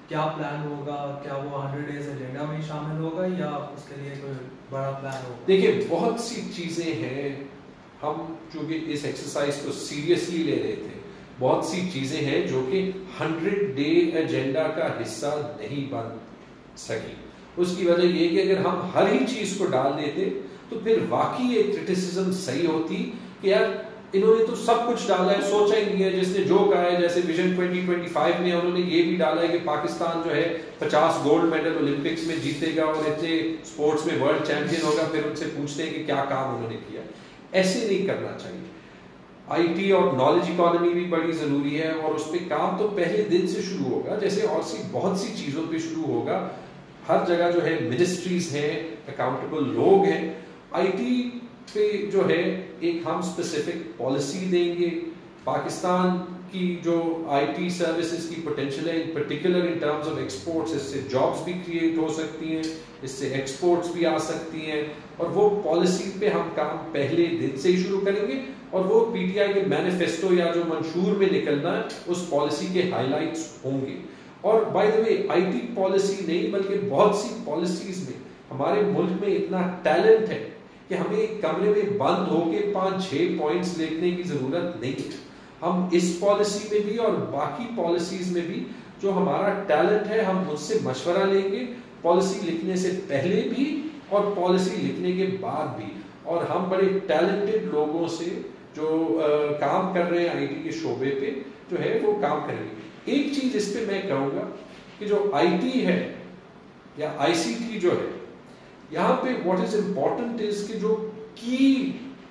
Speaker 2: کیا پلان ہوگا؟ کیا وہ ہنڈریڈ ڈیز ایجنڈا میں ہی شامل ہوگا یا اس کے لیے کوئی بڑا پلان ہوگا؟
Speaker 3: دیکھیں بہت سی چیزیں ہیں, ہم چونکہ اس ایکسرسائز کو سیریسلی لے رہے تھے, بہت سی چیزیں ہیں جو کہ ہنڈریڈ ڈے ایجنڈا کا حصہ نہیں بن سکی. اس کی وجہ یہ کہ اگر ہم ہر ہی چیز کو ڈال دیتے تو پھر واقعی ایک کرٹیسزم صحیح ہوتی کہ یار انہوں نے تو سب کچھ ڈالا ہے, سوچا ہی نہیں ہے, جس نے جو کہا ہے, جیسے ویژن ٹوئنٹی ٹوئنٹی فائیو میں انہوں نے یہ بھی ڈالا ہے کہ پاکستان جو ہے پچاس گولڈ میڈل اولمپکس میں جیتے گا اور اتنے اسپورٹس میں ورلڈ چیمپئن ہوگا, پھر ان سے پوچھتے ہیں کہ کیا کام انہوں نے کیا. ایسے نہیں کرنا چاہیے. آئی ٹی اور نالج اکانومی بھی بڑی ضروری ہے اور اس پہ کام تو پہلے دن سے شروع ہوگا, جیسے اور سی بہت سی چیزوں پہ شروع ہوگا. ہر جگہ جو ہے منسٹریز ہیں, اکاؤنٹیبل لوگ ہیں. آئی ٹی پہ جو ہے ایک ہم اسپیسیفک پالیسی دیں گے. پاکستان کی جو آئی ٹی سروسز کی پوٹینشیل ہے, in particular in terms of exports, اس سے جابس بھی کریٹ ہو سکتی ہیں, اس سے ایکسپورٹس بھی آ سکتی ہیں, اور وہ پالیسی پہ ہم کام پہلے دن سے ہی شروع کریں گے. اور وہ پی ٹی آئی کے مینیفیسٹو یا جو منشور میں نکلنا ہے اس پالیسی کے ہائی لائٹس ہوں گے. اور by the way I T policy نہیں بلکہ بہت سی پالیسیز میں ہمارے ملک میں اتنا ٹیلنٹ ہے کہ ہمیں ایک کمرے میں بند ہو کے پانچ چھ پوائنٹس لکھنے کی ضرورت نہیں ہے. ہم اس پالیسی میں بھی اور باقی پالیسیز میں بھی جو ہمارا ٹیلنٹ ہے ہم اس سے مشورہ لیں گے, پالیسی لکھنے سے پہلے بھی اور پالیسی لکھنے کے بعد بھی. اور ہم بڑے ٹیلنٹڈ لوگوں سے جو کام کر رہے ہیں آئی ٹی کے شعبے پہ جو ہے وہ کام کریں گے. ایک چیز اس پہ میں کہوں گا کہ جو آئی ٹی ہے یا آئی سی ٹی جو ہے, یہاں پہ واٹ از امپورٹنٹ از کہ جو کی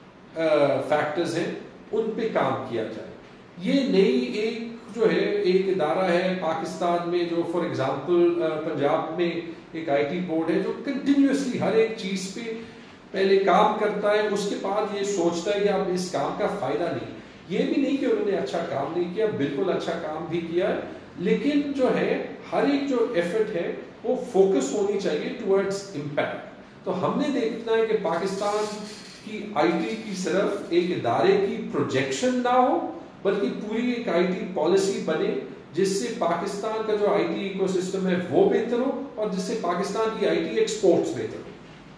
Speaker 3: فیکٹرز ہیں ان پہ کام کیا جائے. یہ نئی ایک جو ہے ایک ادارہ ہے پاکستان میں جو فار ایگزامپل پنجاب میں ایک آئی ٹی بورڈ ہے جو کنٹینیوسلی ہر ایک چیز پہ پہلے کام کرتا ہے, اس کے بعد یہ سوچتا ہے کہ اب اس کام کا فائدہ نہیں. یہ بھی نہیں کہ انہوں نے اچھا کام نہیں کیا, بالکل اچھا کام بھی کیا ہے, لیکن جو ہے ہر ایک جو ایفرٹ ہے وہ فوکس ہونی چاہیے ٹورڈز امپیکٹ. تو ہم نے دیکھنا ہے کہ پاکستان کی آئی ٹی کی صرف ایک ادارے کی پروجیکشن نہ ہو بلکہ پوری ایک آئی ٹی پالیسی بنے جس سے پاکستان کا جو آئی ٹی ایکو سسٹم ہے وہ بہتر ہو اور جس سے پاکستان کی آئی ٹی ایکسپورٹس بہتر ہو.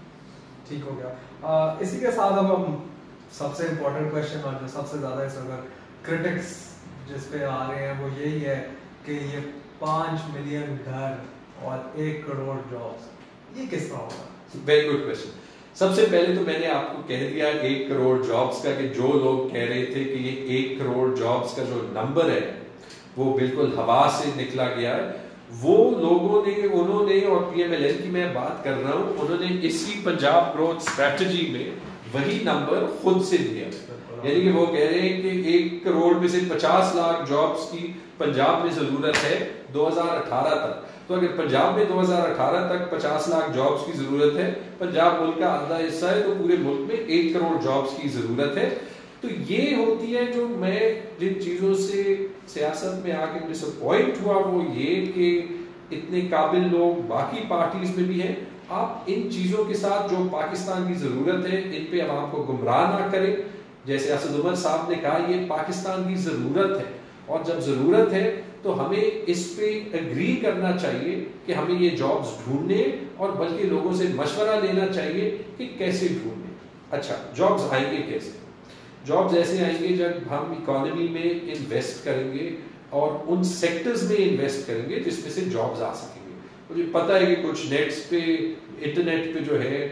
Speaker 2: ٹھیک ہو گیا. اسی کے ساتھ اب ہم سب سے امپورٹنٹ کوشچن اور جو سب سے زیادہ اس وقت کرٹکس جس پہ آ رہے ہیں وہ یہی ہے کہ یہ پانچ ملین گھر اور ایک کروڑ جابس یہ کس طرح ہوگا؟
Speaker 3: Very good question. سب سے پہلے تو میں نے آپ کو کہہ دیا ایک کروڑ جابس کا کہ جو لوگ کہہ رہے تھے کہ یہ ایک کروڑ جابس کا جو نمبر ہے وہ بالکل ہوا سے نکلا گیا ہے, وہ لوگوں نے انہوں نے اور پی ایم ایل این کی میں بات کر رہا ہوں, انہوں نے اسی پنجاب گروتھ اسٹریٹجی میں وہی نمبر خود سے دیا. یعنی کہ وہ کہہ رہے ہیں کہ ایک کروڑ میں سے پچاس لاکھ جابس کی پنجاب میں ضرورت ہے دو ہزار اٹھارہ تک. تو اگر پنجاب میں دو ہزار اٹھارہ تک پچاس لاکھ جابس کی ضرورت ہے, پنجاب ملک کا آدھا حصہ ہے, تو پورے ملک میں ایک کروڑ جابس کی ضرورت ہے. تو یہ ہوتی ہے جو میں جن چیزوں سے سیاست میں آ کے ڈس اپوائنٹ ہوا وہ یہ کہ اتنے قابل لوگ باقی پارٹیز میں بھی ہیں. آپ ان چیزوں کے ساتھ جو پاکستان کی ضرورت ہے ان پہ عوام کو گمراہ نہ کریں. جیسے اسد عمر صاحب نے کہا یہ پاکستان کی ضرورت ہے, اور جب ضرورت ہے تو ہمیں اس پہ اگری کرنا چاہیے کہ ہمیں یہ جابز ڈھونڈنے اور بلکہ لوگوں سے مشورہ لینا چاہیے کہ کیسے ڈھونڈیں. اچھا جابز آئیں گے کیسے؟ جابز ایسے آئیں گے جب ہم اکانومی میں انویسٹ کریں گے اور ان سیکٹرز میں انویسٹ کریں گے جس میں سے جابز آ سکیں گے. مجھے پتہ ہے کہ کچھ نیٹس پہ انٹرنیٹ پہ جو ہے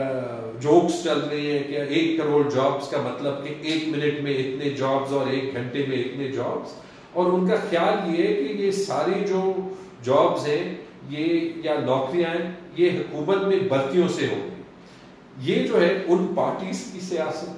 Speaker 3: جوکس چل رہے ہیں کہ ایک کروڑ جابز کا مطلب کہ ایک منٹ میں اتنے جابز اور ایک گھنٹے میں اتنے جابز, اور ان کا خیال یہ ہے کہ یہ ساری جو جابز ہیں یہ یا نوکریاں ہیں یہ حکومت میں بھرتیوں سے ہوگی. یہ جو ہے ان پارٹیز کی سیاست.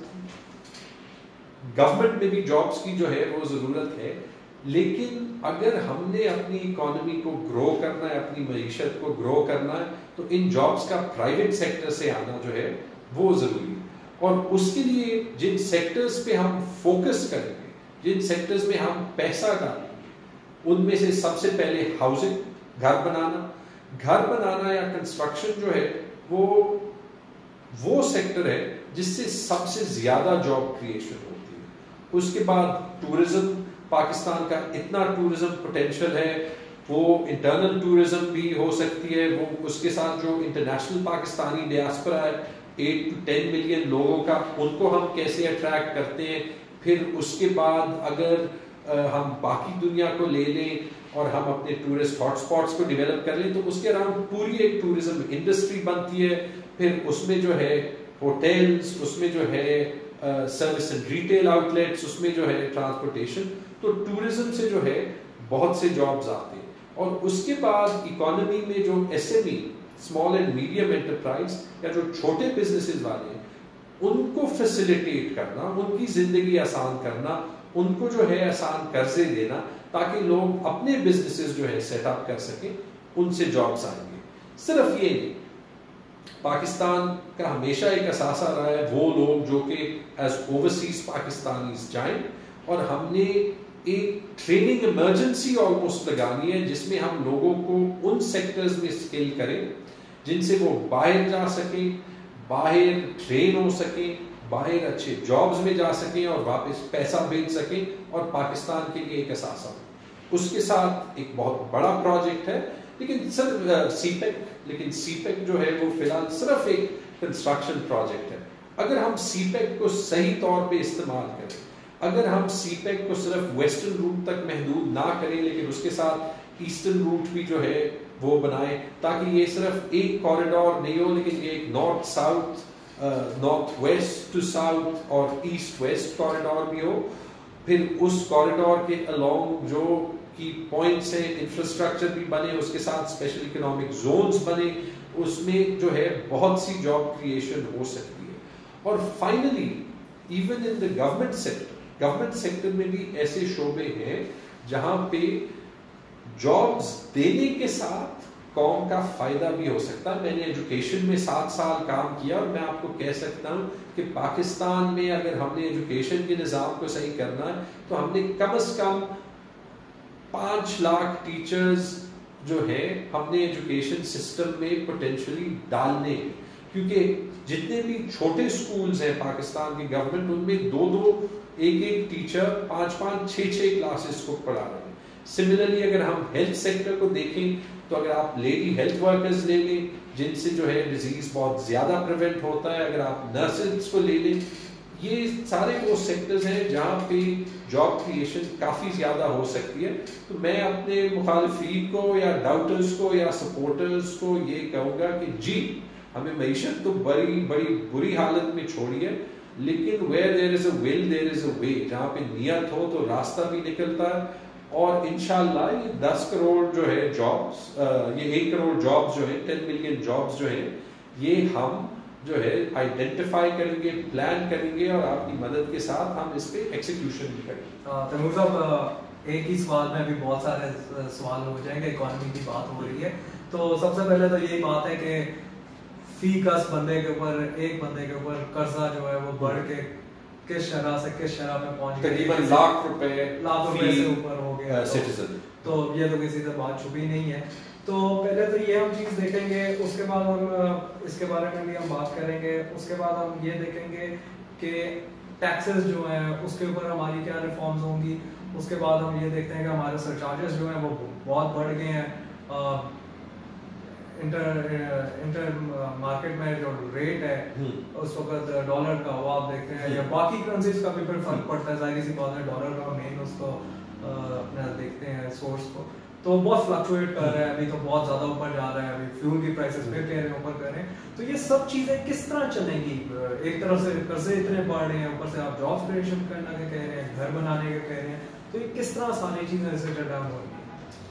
Speaker 3: گورنمنٹ میں بھی جابز کی جو ہے وہ ضرورت ہے, لیکن اگر ہم نے اپنی اکانومی کو گرو کرنا ہے, اپنی معیشت کو گرو کرنا ہے, تو ان جابز کا پرائیویٹ سیکٹر سے آنا جو ہے وہ ضروری ہے. اور اس کے لیے جن سیکٹرز پہ ہم فوکس کریں گے, جن سیکٹرز میں ہم پیسہ ڈالیں گے, ان میں سے سب سے پہلے ہاؤسنگ, گھر بنانا. گھر بنانا یا کنسٹرکشن جو ہے وہ وہ سیکٹر ہے جس سے سب سے زیادہ جاب کریشن ہوتی ہے. اس کے بعد ٹورزم, پاکستان کا اتنا ٹورزم پوٹینشیل ہے, وہ انٹرنل ٹورزم بھی ہو سکتی ہے، وہ اس کے ساتھ جو انٹرنیشنل پاکستانی ڈیاسپورا ہے ایٹ ٹو ٹین ملین لوگوں کا، ان کو ہم کیسے اٹریکٹ کرتے ہیں. پھر اس کے بعد اگر ہم باقی دنیا کو لے لیں اور ہم اپنے ٹورسٹ ہاٹ اسپاٹس کو ڈیولپ کر لیں تو اس کے اراؤنڈ پوری ایک ٹورزم انڈسٹری بنتی ہے. پھر اس میں جو ہے ہوٹلس، اس میں جو ہے service and retail outlets, اس میں جو ہے ٹرانسپورٹیشن. تو ٹورزم سے جو ہے بہت سے جابز آتے ہیں. اور اس کے بعد اکانومی میں جو S M E, small and medium enterprise, یا جو چھوٹے بزنسز والے ہیں ان کو فیسیلیٹیٹ کرنا، ان کی زندگی آسان کرنا، ان کو جو ہے آسان قرضے دینا تاکہ لوگ اپنے بزنسز جو ہے سیٹ اپ کر سکیں، ان سے جابس آئیں گے. صرف یہ نہیں، پاکستان کا ہمیشہ ایک اثاثہ رہا ہے وہ لوگ جو کہ ایز اوورسیز پاکستانیز جائیں، اور ہم نے ایک ٹریننگ ایمرجنسی آلموسٹ لگانی ہے جس میں ہم لوگوں کو ان سیکٹرز میں اسکل کریں جن سے وہ باہر جا سکیں، باہر ٹرین ہو سکیں، باہر اچھے جابز میں جا سکیں اور واپس پیسہ بھیج سکیں اور پاکستان کے لیے ایک اثاثہ. اس کے ساتھ ایک بہت بڑا پروجیکٹ ہے، لیکن صرف سی پیک لیکن سی پیک جو ہے وہ فی الحال صرف ایک کنسٹرکشن پروجیکٹ ہے. اگر ہم سی پیک کو صحیح طور پہ استعمال کریں، اگر ہم سی پیک کو صرف ویسٹرن روٹ تک محدود نہ کریں لیکن اس کے ساتھ ایسٹرن روٹ بھی جو ہے وہ بنائیں تاکہ یہ صرف ایک کوریڈور نہیں ہو لیکن یہ ایک north south, north west to south اور ایسٹ ویسٹ کوریڈور بھی ہو. پھر اس کوریڈور کے along جو کی پوائنٹس ہیں انفراسٹرکچر بھی بنے، اس کے ساتھ اسپیشل اکنامک زونز بنے، اس میں جو ہے بہت سی جاب کریشن ہو سکتی ہے. اور finally even in the government sector, government sector میں بھی ایسے شعبے ہیں جہاں پہ جابز دینے کے ساتھ قوم کا فائدہ بھی ہو سکتا ہے. میں نے ایجوکیشن میں سات سال کام کیا اور میں آپ کو کہہ سکتا ہوں کہ پاکستان میں اگر ہم نے ایجوکیشن کے نظام کو صحیح کرنا ہے تو ہم نے کم از کم پانچ لاکھ ٹیچرز جو ہے ہم نے ایجوکیشن سسٹم میں پوٹینشلی ڈالنے ہیں، کیونکہ جتنے بھی چھوٹے سکولز ہیں پاکستان کی گورنمنٹ ان میں دو دو ایک ایک ٹیچر پانچ پانچ چھ چھ کلاسز کو پڑھا رہے ہیں. سملرلی اگر ہم ہیلتھ سیکٹر کو دیکھیں تو اگر آپ لیڈی ہیلتھ ورکرز لے لیں جن سے جو ہے ڈیزیز بہت زیادہ پریونٹ ہوتا ہے، اگر آپ نرسز کو لے لیں، یہ سارے وہ سیکٹرز ہیں جہاں پہ جاب کریشن کافی زیادہ ہو سکتی ہے. تو میں اپنے مخالفین کو یا ڈاؤٹرز کو یا سپورٹرز کو یہ کہوں گا کہ جی ہمیں معیشت تو بڑی بڑی بری حالت میں چھوڑی ہے، لیکن where there is a will there is a way، جہاں پہ نیت ہو تو راستہ بھی نکلتا ہے. اور انشاءاللہ یہ دس کروڑ جو ہے جابز، یہ ایک کروڑ جابز جو ہے ٹین ملین جابز جو ہے یہ ہم جو ہے آئیڈینٹیفائی کریں گے، پلان کریں گے اور آپ کی مدد کے ساتھ ہم اس پہ ایکسیکیوشن بھی کریں گے.
Speaker 2: تیمور صاحب ایک ہی سوال میں ابھی بہت سارے سوال ہو جائیں گے، اکانومی کی بات ہو رہی ہے تو سب سے پہلے تو یہی بات ہے کہ فی کس بندے کے اوپر، ایک بندے کے اوپر قرضہ جو ہے وہ بڑھ کے کس شرح سے کس شرح پہ پہنچ گیا،
Speaker 3: تقریباً لاکھ روپے
Speaker 2: لاکھ روپے سے اوپر ہو گیا
Speaker 3: سٹیزن.
Speaker 2: تو یہ تو کسی سے بات چھپی نہیں ہے. تو پہلے تو یہ ہم چیز دیکھیں گے، اس کے بعد ہم اس کے بارے میں بھی ہم بات کریں گے. اس کے بعد ہم یہ دیکھیں گے کہ ٹیکسز جو ہیں اس کے اوپر ہماری کیا ریفارمز ہوں گی. اس کے بعد ہم یہ دیکھتے ہیں کہ ہمارے سرچارجز جو ہیں وہ بہت بڑھ گئے ہیں. انٹر انٹر مارکیٹ میں جو ریٹ ہے اس وقت ڈالر کا وہ آپ دیکھتے ہیں یا باقی کرنسیز کا بھی پھر فرق پڑتا ہے، ظاہر سی بات ہے ڈالر کا مین اس کو اپنا دیکھتے ہیں سورس کو تو بہت فلکچویٹ کر رہا ہے، ابھی تو بہت زیادہ اوپر جا رہا ہے، ابھی فیول کی پرائسز پھر کہہ رہے ہیں اوپر کر رہے ہیں. تو یہ سب چیزیں کس طرح چلیں گی؟ ایک طرف سے قرضے اتنے بڑھ رہے ہیں، اوپر سے آپ جاب کریشن کرنا کے کہہ رہے ہیں، گھر بنانے کے کہہ رہے ہیں، تو یہ کس طرح ساری چیزیں ایسے چل رہا ہوں گی؟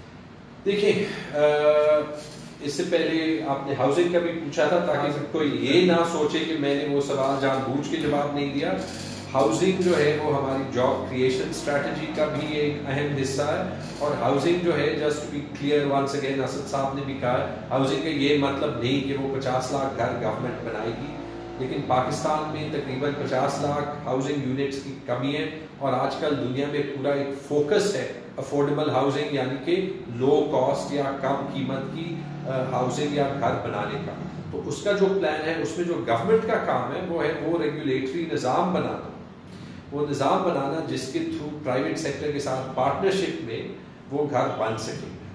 Speaker 3: دیکھیں اس سے پہلے آپ نے ہاؤسنگ کا بھی پوچھا تھا تاکہ کوئی یہ نہ سوچے کہ میں نے وہ سوال جان بوجھ کے جواب نہیں دیا. ہاؤسنگ جو ہے وہ ہماری جاب کریشن اسٹریٹجی کا بھی ایک اہم حصہ ہے. اور ہاؤسنگ جو ہے just be clear once again, Asad صاحب نے بھی کہا ہاؤسنگ کا یہ مطلب نہیں کہ وہ پچاس لاکھ گھر گورنمنٹ بنائے گی، لیکن پاکستان میں تقریباً پچاس لاکھ ہاؤسنگ یونٹس کی کمی ہے اور آج کل دنیا میں پورا ایک فوکس ہے افورڈیبل ہاؤسنگ یعنی کہ لو کاسٹ یا کم قیمت کی ہاؤسنگ یا گھر بنانے کا. تو اس کا جو پلان ہے اس میں جو گورنمنٹ کا کام ہے وہ ہے وہ ریگولیٹری نظام بنانا، وہ نظام بنانا جس کے تھرو پرائیویٹ سیکٹر کے ساتھ پارٹنرشپ میں وہ گھر بن سکے.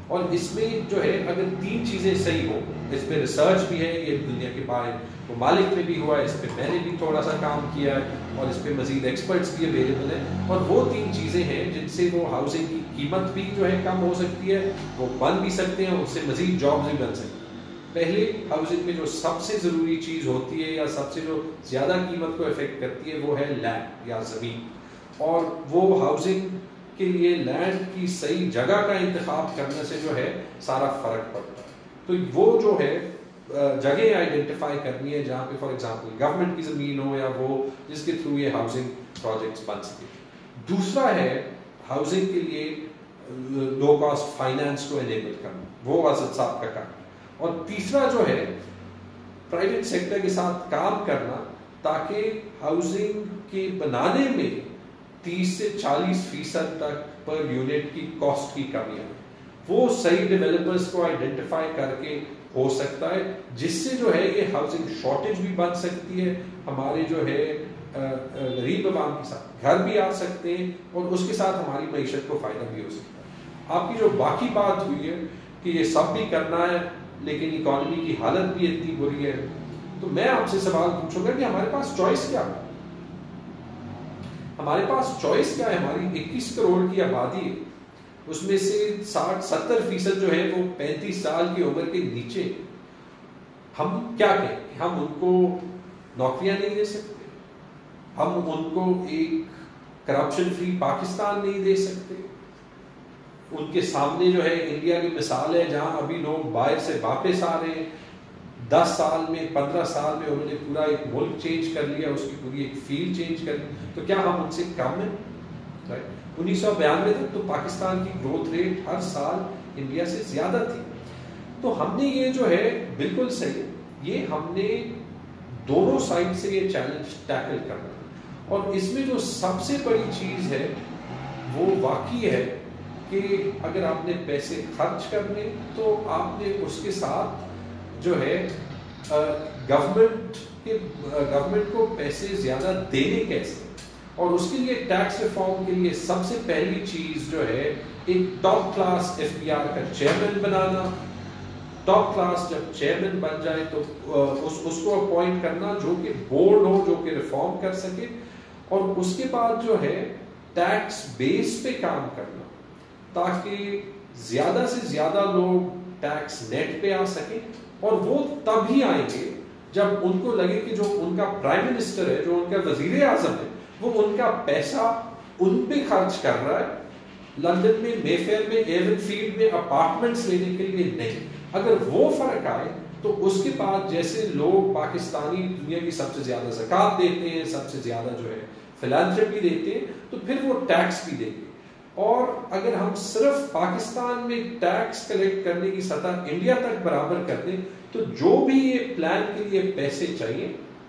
Speaker 3: اور اس میں جو ہے اگر تین چیزیں صحیح ہو، اس پہ ریسرچ بھی ہے، یہ دنیا کے باہر ممالک میں بھی ہوا ہے، اس پہ میں نے بھی تھوڑا سا کام کیا ہے اور اس پہ مزید ایکسپرٹس بھی اویلیبل ہیں، اور وہ تین چیزیں ہیں جن سے وہ ہاؤسنگ کی قیمت بھی جو ہے کم ہو سکتی ہے، وہ بن بھی سکتے ہیں، اس سے مزید جابز بھی بن سکتے ہیں۔ پہلے ہاؤسنگ میں جو سب سے ضروری چیز ہوتی ہے یا سب سے جو زیادہ قیمت کو افیکٹ کرتی ہے وہ ہے لینڈ یا زمین، اور وہ ہاؤسنگ کے لیے لینڈ کی صحیح جگہ کا انتخاب کرنے سے جو ہے سارا فرق پڑتا ہے۔ تو وہ جو ہے جگہ آئیڈینٹیفائی کرنی ہے جہاں پہ فار ایگزامپل گورنمنٹ کی زمین ہو یا وہ جس کے تھرو یہ ہاؤسنگ پروجیکٹس بن سکے۔ دوسرا ہے ہاؤسنگ کے لیے لو کاسٹ فائنانس کو انیبل کرنا، وہ اسد صاحب کا کام، اور تیسرا جو ہے پرائیویٹ سیکٹر کے ساتھ کام کرنا تاکہ ہاؤسنگ کے بنانے میں تیس سے چالیس فیصد تک پر یونٹ کی کاسٹ کی کمی آئے، وہ صحیح ڈیولپرز کو آئیڈینٹیفائی کر کے ہو سکتا ہے، جس سے جو ہے یہ ہاؤسنگ شارٹیج بھی بن سکتی ہے، ہمارے جو ہے غریب عوام کے ساتھ گھر بھی آ سکتے ہیں، اور اس کے ساتھ ہماری معیشت کو فائدہ بھی ہو سکتا ہے۔ آپ کی جو باقی بات ہوئی ہے کہ یہ سب بھی کرنا ہے لیکن اکانومی کی حالت بھی اتنی بری ہے، تو میں آپ سے سوال پوچھوں گا کہ ہمارے پاس چوائس کیا ہے؟ ہمارے پاس چوائس کیا ہے؟ ہماری اکیس کروڑ کی آبادی ہے، اس میں سے ساٹھ ستر فیصد جو ہے وہ پینتیس سال کی عمر کے نیچے، ہم کیا کہیں؟ ہم ان کو نوکریاں نہیں دے سکتے، ہم ان کو ایک کرپشن فری پاکستان نہیں دے سکتے، ان کے سامنے جو ہے انڈیا کی مثال ہے جہاں ابھی لوگ باہر سے واپس آ رہے ہیں، دس سال میں پندرہ سال میں انہوں نے پورا ایک ملک چینج کر لیا، اس کی پوری ایک فیلڈ چینج کر لی، تو کیا ہم ان سے کم ہیں؟ انیس سو بیانوے تک تو پاکستان کی گروتھ ریٹ ہر سال انڈیا سے زیادہ تھی، تو ہم نے یہ جو ہے بالکل صحیح، یہ ہم نے دونوں سائڈ سے یہ چیلنج ٹیکل کرنا، اور اس میں جو سب سے بڑی چیز ہے وہ واقعی ہے کہ اگر آپ نے پیسے خرچ کرنے تو آپ نے اس کے ساتھ جو ہے گورنمنٹ کے گورنمنٹ کو پیسے زیادہ دینے کیسے، اور اس کے لیے ٹیکس ریفارم کے لیے سب سے پہلی چیز جو ہے ایک top class F B R کا چیئرمین بنانا، ٹاپ کلاس جب چیئرمین بن جائے تو اس اس کو اپوائنٹ کرنا جو کہ بورڈ ہو، جو کہ ریفارم کر سکے، اور اس کے بعد جو ہے ٹیکس بیس پہ کام کرنا تاکہ زیادہ سے زیادہ لوگ ٹیکس نیٹ پہ آ سکیں، اور وہ تب ہی آئیں گے جب ان کو لگے کہ جو ان کا پرائم منسٹر ہے، جو ان کا وزیر اعظم ہے، وہ ان کا پیسہ ان پہ خرچ کر رہا ہے لندن میں، مے فیئر میں، ایون فیلڈ میں اپارٹمنٹس لینے کے لیے نہیں۔ اگر وہ فرق آئے تو اس کے بعد جیسے لوگ پاکستانی دنیا کی سب سے زیادہ زکوٰۃ دیتے ہیں، سب سے زیادہ جو ہے فلانتھرپی دیتے ہیں، تو پھر وہ ٹیکس بھی دیں گے، اور اگر ہم صرف پاکستان میں ٹیکس کلیکٹ کرنے کی سطح انڈیا تک برابر کر دیں تو جو بھی یہ پلان کے لیے پیسے چاہیے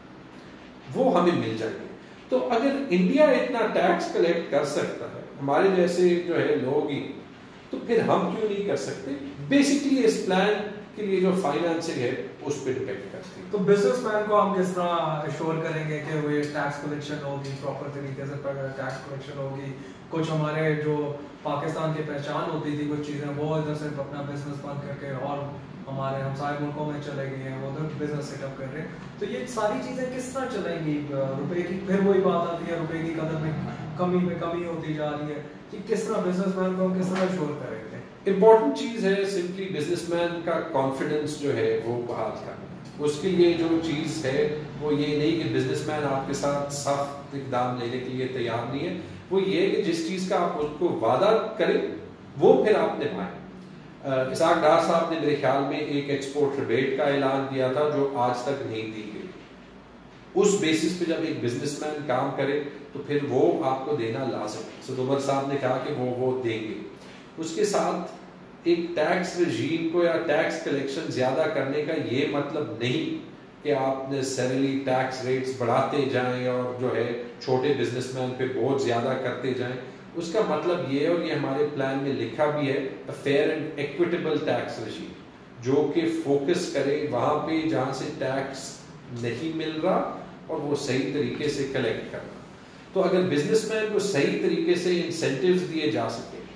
Speaker 3: وہ ہمیں مل جائیں گے۔ تو اگر انڈیا اتنا ٹیکس کلیکٹ کر سکتا ہے، ہمارے جیسے جو ہے لوگ ہی، تو پھر ہم کیوں نہیں کر سکتے؟ بیسکلی اس پلان کے لیے جو فائنانسنگ ہے اس پہ ڈپینڈ کرتی ہے۔
Speaker 2: تو بزنس مین کو ہم کس طرح ایشور کریں گے کہ وہ ٹیکس کلیکشن ہوگی، پراپر طریقے سے ٹیکس کلیکشن ہوگی؟ کچھ ہمارے جو پاکستان کی پہچان ہوتی تھی کچھ چیزیں وہ ادھر سے اپنا بزنس بند کر کے اور ہمارے ہمسائے ملکوں میں چلے گئی ہیں، وہ ادھر بزنس سیٹ اپ کر رہے ہیں، تو یہ ساری چیزیں کس طرح چلیں گی؟ روپے کی پھر وہی بات آتی ہے، روپے کی قدر میں کمی میں کمی ہوتی جا رہی ہے، کہ کس طرح بزنس مین کو کس طرح ایشور کریں گے؟
Speaker 3: امپورٹنٹ چیز ہے سمپلی بزنس مین کا کانفیڈنس جو ہے وہ بحال کرنا۔ اس کے لیے جو چیز ہے وہ یہ نہیں کہ بزنس مین آپ کے ساتھ سخت اقدام لینے کے لیے تیار نہیں ہے، وہ یہ کہ جس چیز کا آپ اس کو وعدہ کریں وہ پھر آپ نبھائیں۔ اسحاق ڈار صاحب نے میرے خیال میں ایک ایکسپورٹ ریبیٹ کا اعلان کیا تھا جو آج تک نہیں دی گئی۔ اس بیسس پہ جب ایک بزنس مین کام کرے تو پھر وہ آپ کو دینا لازم ہے۔ سید عمر صاحب نے کہا کہ وہ وہ دیں گے۔ اس کے ساتھ ایک ٹیکس رجیم کو یا ٹیکس کلیکشن زیادہ کرنے کا یہ مطلب نہیں کہ آپ نیسیسریلی ٹیکس ریٹس بڑھاتے جائیں اور جو ہے چھوٹے بزنس مین پہ بہت زیادہ کرتے جائیں۔ اس کا مطلب یہ، اور یہ ہمارے پلان میں لکھا بھی ہے، fair and equitable tax regime, جو کہ فوکس کرے وہاں پہ جہاں سے ٹیکس نہیں مل رہا اور وہ صحیح طریقے سے کلیکٹ کرنا۔ تو اگر بزنس مین کو صحیح طریقے سے انسینٹیوز دیے جا سکے،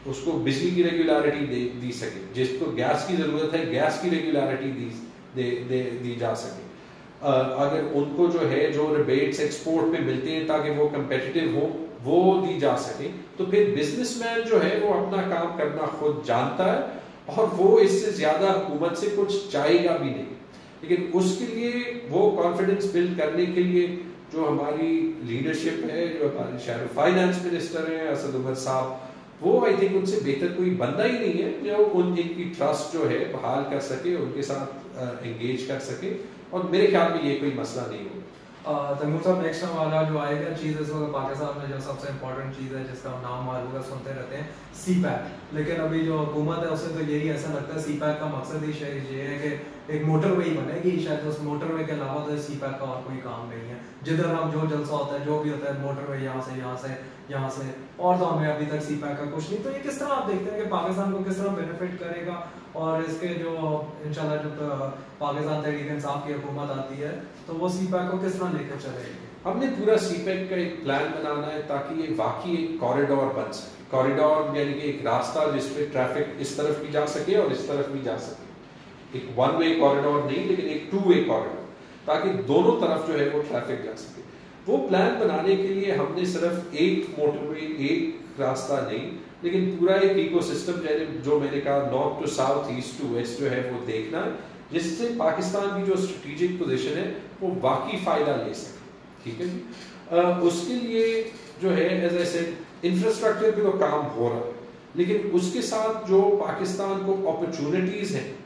Speaker 3: اس کو بجلی کی ریگولیرٹی دی, دی سکے, جس کو گیس کی ضرورت ہے گیس کی ریگولیرٹی دی, دے, دے, دی جا سکے. اگر ان کو جو ہے جو ریبیٹس ایکسپورٹ پہ ملتے ہیں تاکہ وہ کمپیٹیٹو ہو وہ دی جا سکے, تو پھر بزنس مین جو ہے وہ اپنا کام کرنا خود جانتا ہے اور وہ اس سے زیادہ حکومت سے کچھ چاہے گا بھی نہیں. لیکن اس کے لیے وہ کانفیڈنس بلڈ کرنے کے لیے جو ہماری لیڈرشپ ہے, جو ہمارے شہر فائنانس منسٹر ہیں اسد عمر صاحب, وہ آئی تھنک ان سے بہتر کوئی بندہ ہی نہیں ہے جو ان کی ٹرسٹ جو ہے بحال کر سکے, ان کے ساتھ انگیج کر سکے, اور میرے خیال میں یہ کوئی مسئلہ نہیں ہوگا.
Speaker 2: تیمور صاحب نیکسٹ ہمارا جو آئے گا چیز اس وقت پاکستان میں جو سب سے امپورٹنٹ چیز ہے جس کا ہم نام معلوم ہے سنتے رہتے ہیں سی پیک, لیکن ابھی جو حکومت ہے اسے تو یہی ایسا لگتا ہے سی پیک کا مقصد ہی شاید یہ ہے کہ ایک موٹر وے بنے گی, شاید اس موٹر وے کے علاوہ تو سی پیک کا اور کوئی کام نہیں ہے. جدھر ہم جو جلسہ ہوتا ہے جو بھی ہوتا ہے موٹر وے یہاں سے یہاں سے یہاں سے, اور تو ہمیں ابھی تک سی پیک کا کچھ نہیں. تو یہ کس طرح آپ دیکھتے ہیں کہ پاکستان کو کس طرح بینیفٹ کرے گا, اور اس کے جو انشاءاللہ جب پاکستان تحریک انصاف کی حکومت آتی ہے تو وہ سی پیک کو کس طرح لے کر چلے گی؟
Speaker 3: ہم نے پورا سی پیک کا ایک پلان بنانا ہے تاکہ یہ واقعی ایک کوریڈور بن سکے. کوریڈور یعنی کہ ایک راستہ جس پہ ٹریفک اس طرف بھی جا سکے اور اس طرف بھی جا سکے. ایک ون وے کوریڈور نہیں لیکن ایک ٹو وے کوریڈور, تاکہ دونوں طرف جو ہے وہ ٹریفک جا سکے. وہ پلان بنانے کے لیے ہم نے صرف ایک موٹر وے ایک راستہ نہیں لیکن پورا ایک ایکو سسٹم جو میں نے کہا north to south east to west جو ہے وہ دیکھنا ہے, جس سے پاکستان کی جو اسٹریٹجک پوزیشن ہے وہ واقعی فائدہ لے سکے. ٹھیک ہے جی. اس کے لیے جو ہے ایز اے سیڈ انفراسٹرکچر پہ تو کام ہو رہا ہے, لیکن اس کے ساتھ جو پاکستان کو اپرچونٹیز ہیں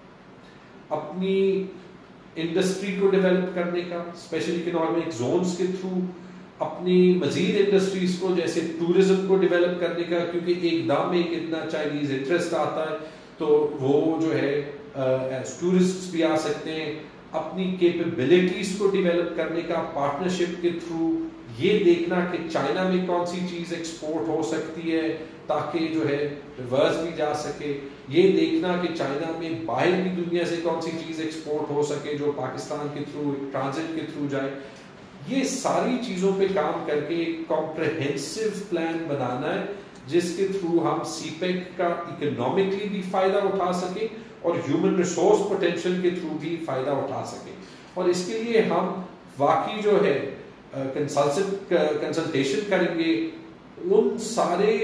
Speaker 3: اپنی انڈسٹری کو ڈیولپ کرنے کا, اسپیشلی اکنامک زونز کے تھرو اپنی مزید انڈسٹریز کو جیسے ٹورزم کو ڈیولپ کرنے کا, کیونکہ ایک دم ایک اتنا چائنیز انٹرسٹ آتا ہے تو وہ جو ہے ایز ٹورسٹ بھی آ سکتے ہیں. اپنی کیپیبلٹیز کو ڈیولپ کرنے کا پارٹنرشپ کے تھرو, یہ دیکھنا کہ چائنا میں کون سی چیز ایکسپورٹ ہو سکتی ہے تاکہ جو ہے ریورس بھی جا سکے, یہ دیکھنا کہ چائنا میں باہر کی دنیا سے کون سی چیز ایکسپورٹ ہو سکے جو پاکستان کے تھرو ٹرانزٹ کے تھرو جائے. یہ ساری چیزوں پہ کام کر کے ایک کمپریہنسو پلان بنانا ہے جس کے تھرو ہم سی پیک کا اکنامکلی بھی فائدہ اٹھا سکیں اور ہیومن ریسورس پوٹینشیل کے تھرو بھی فائدہ اٹھا سکیں. اور اس کے لیے ہم واقعی جو ہے کنسلٹیشن کریں گے ان سارے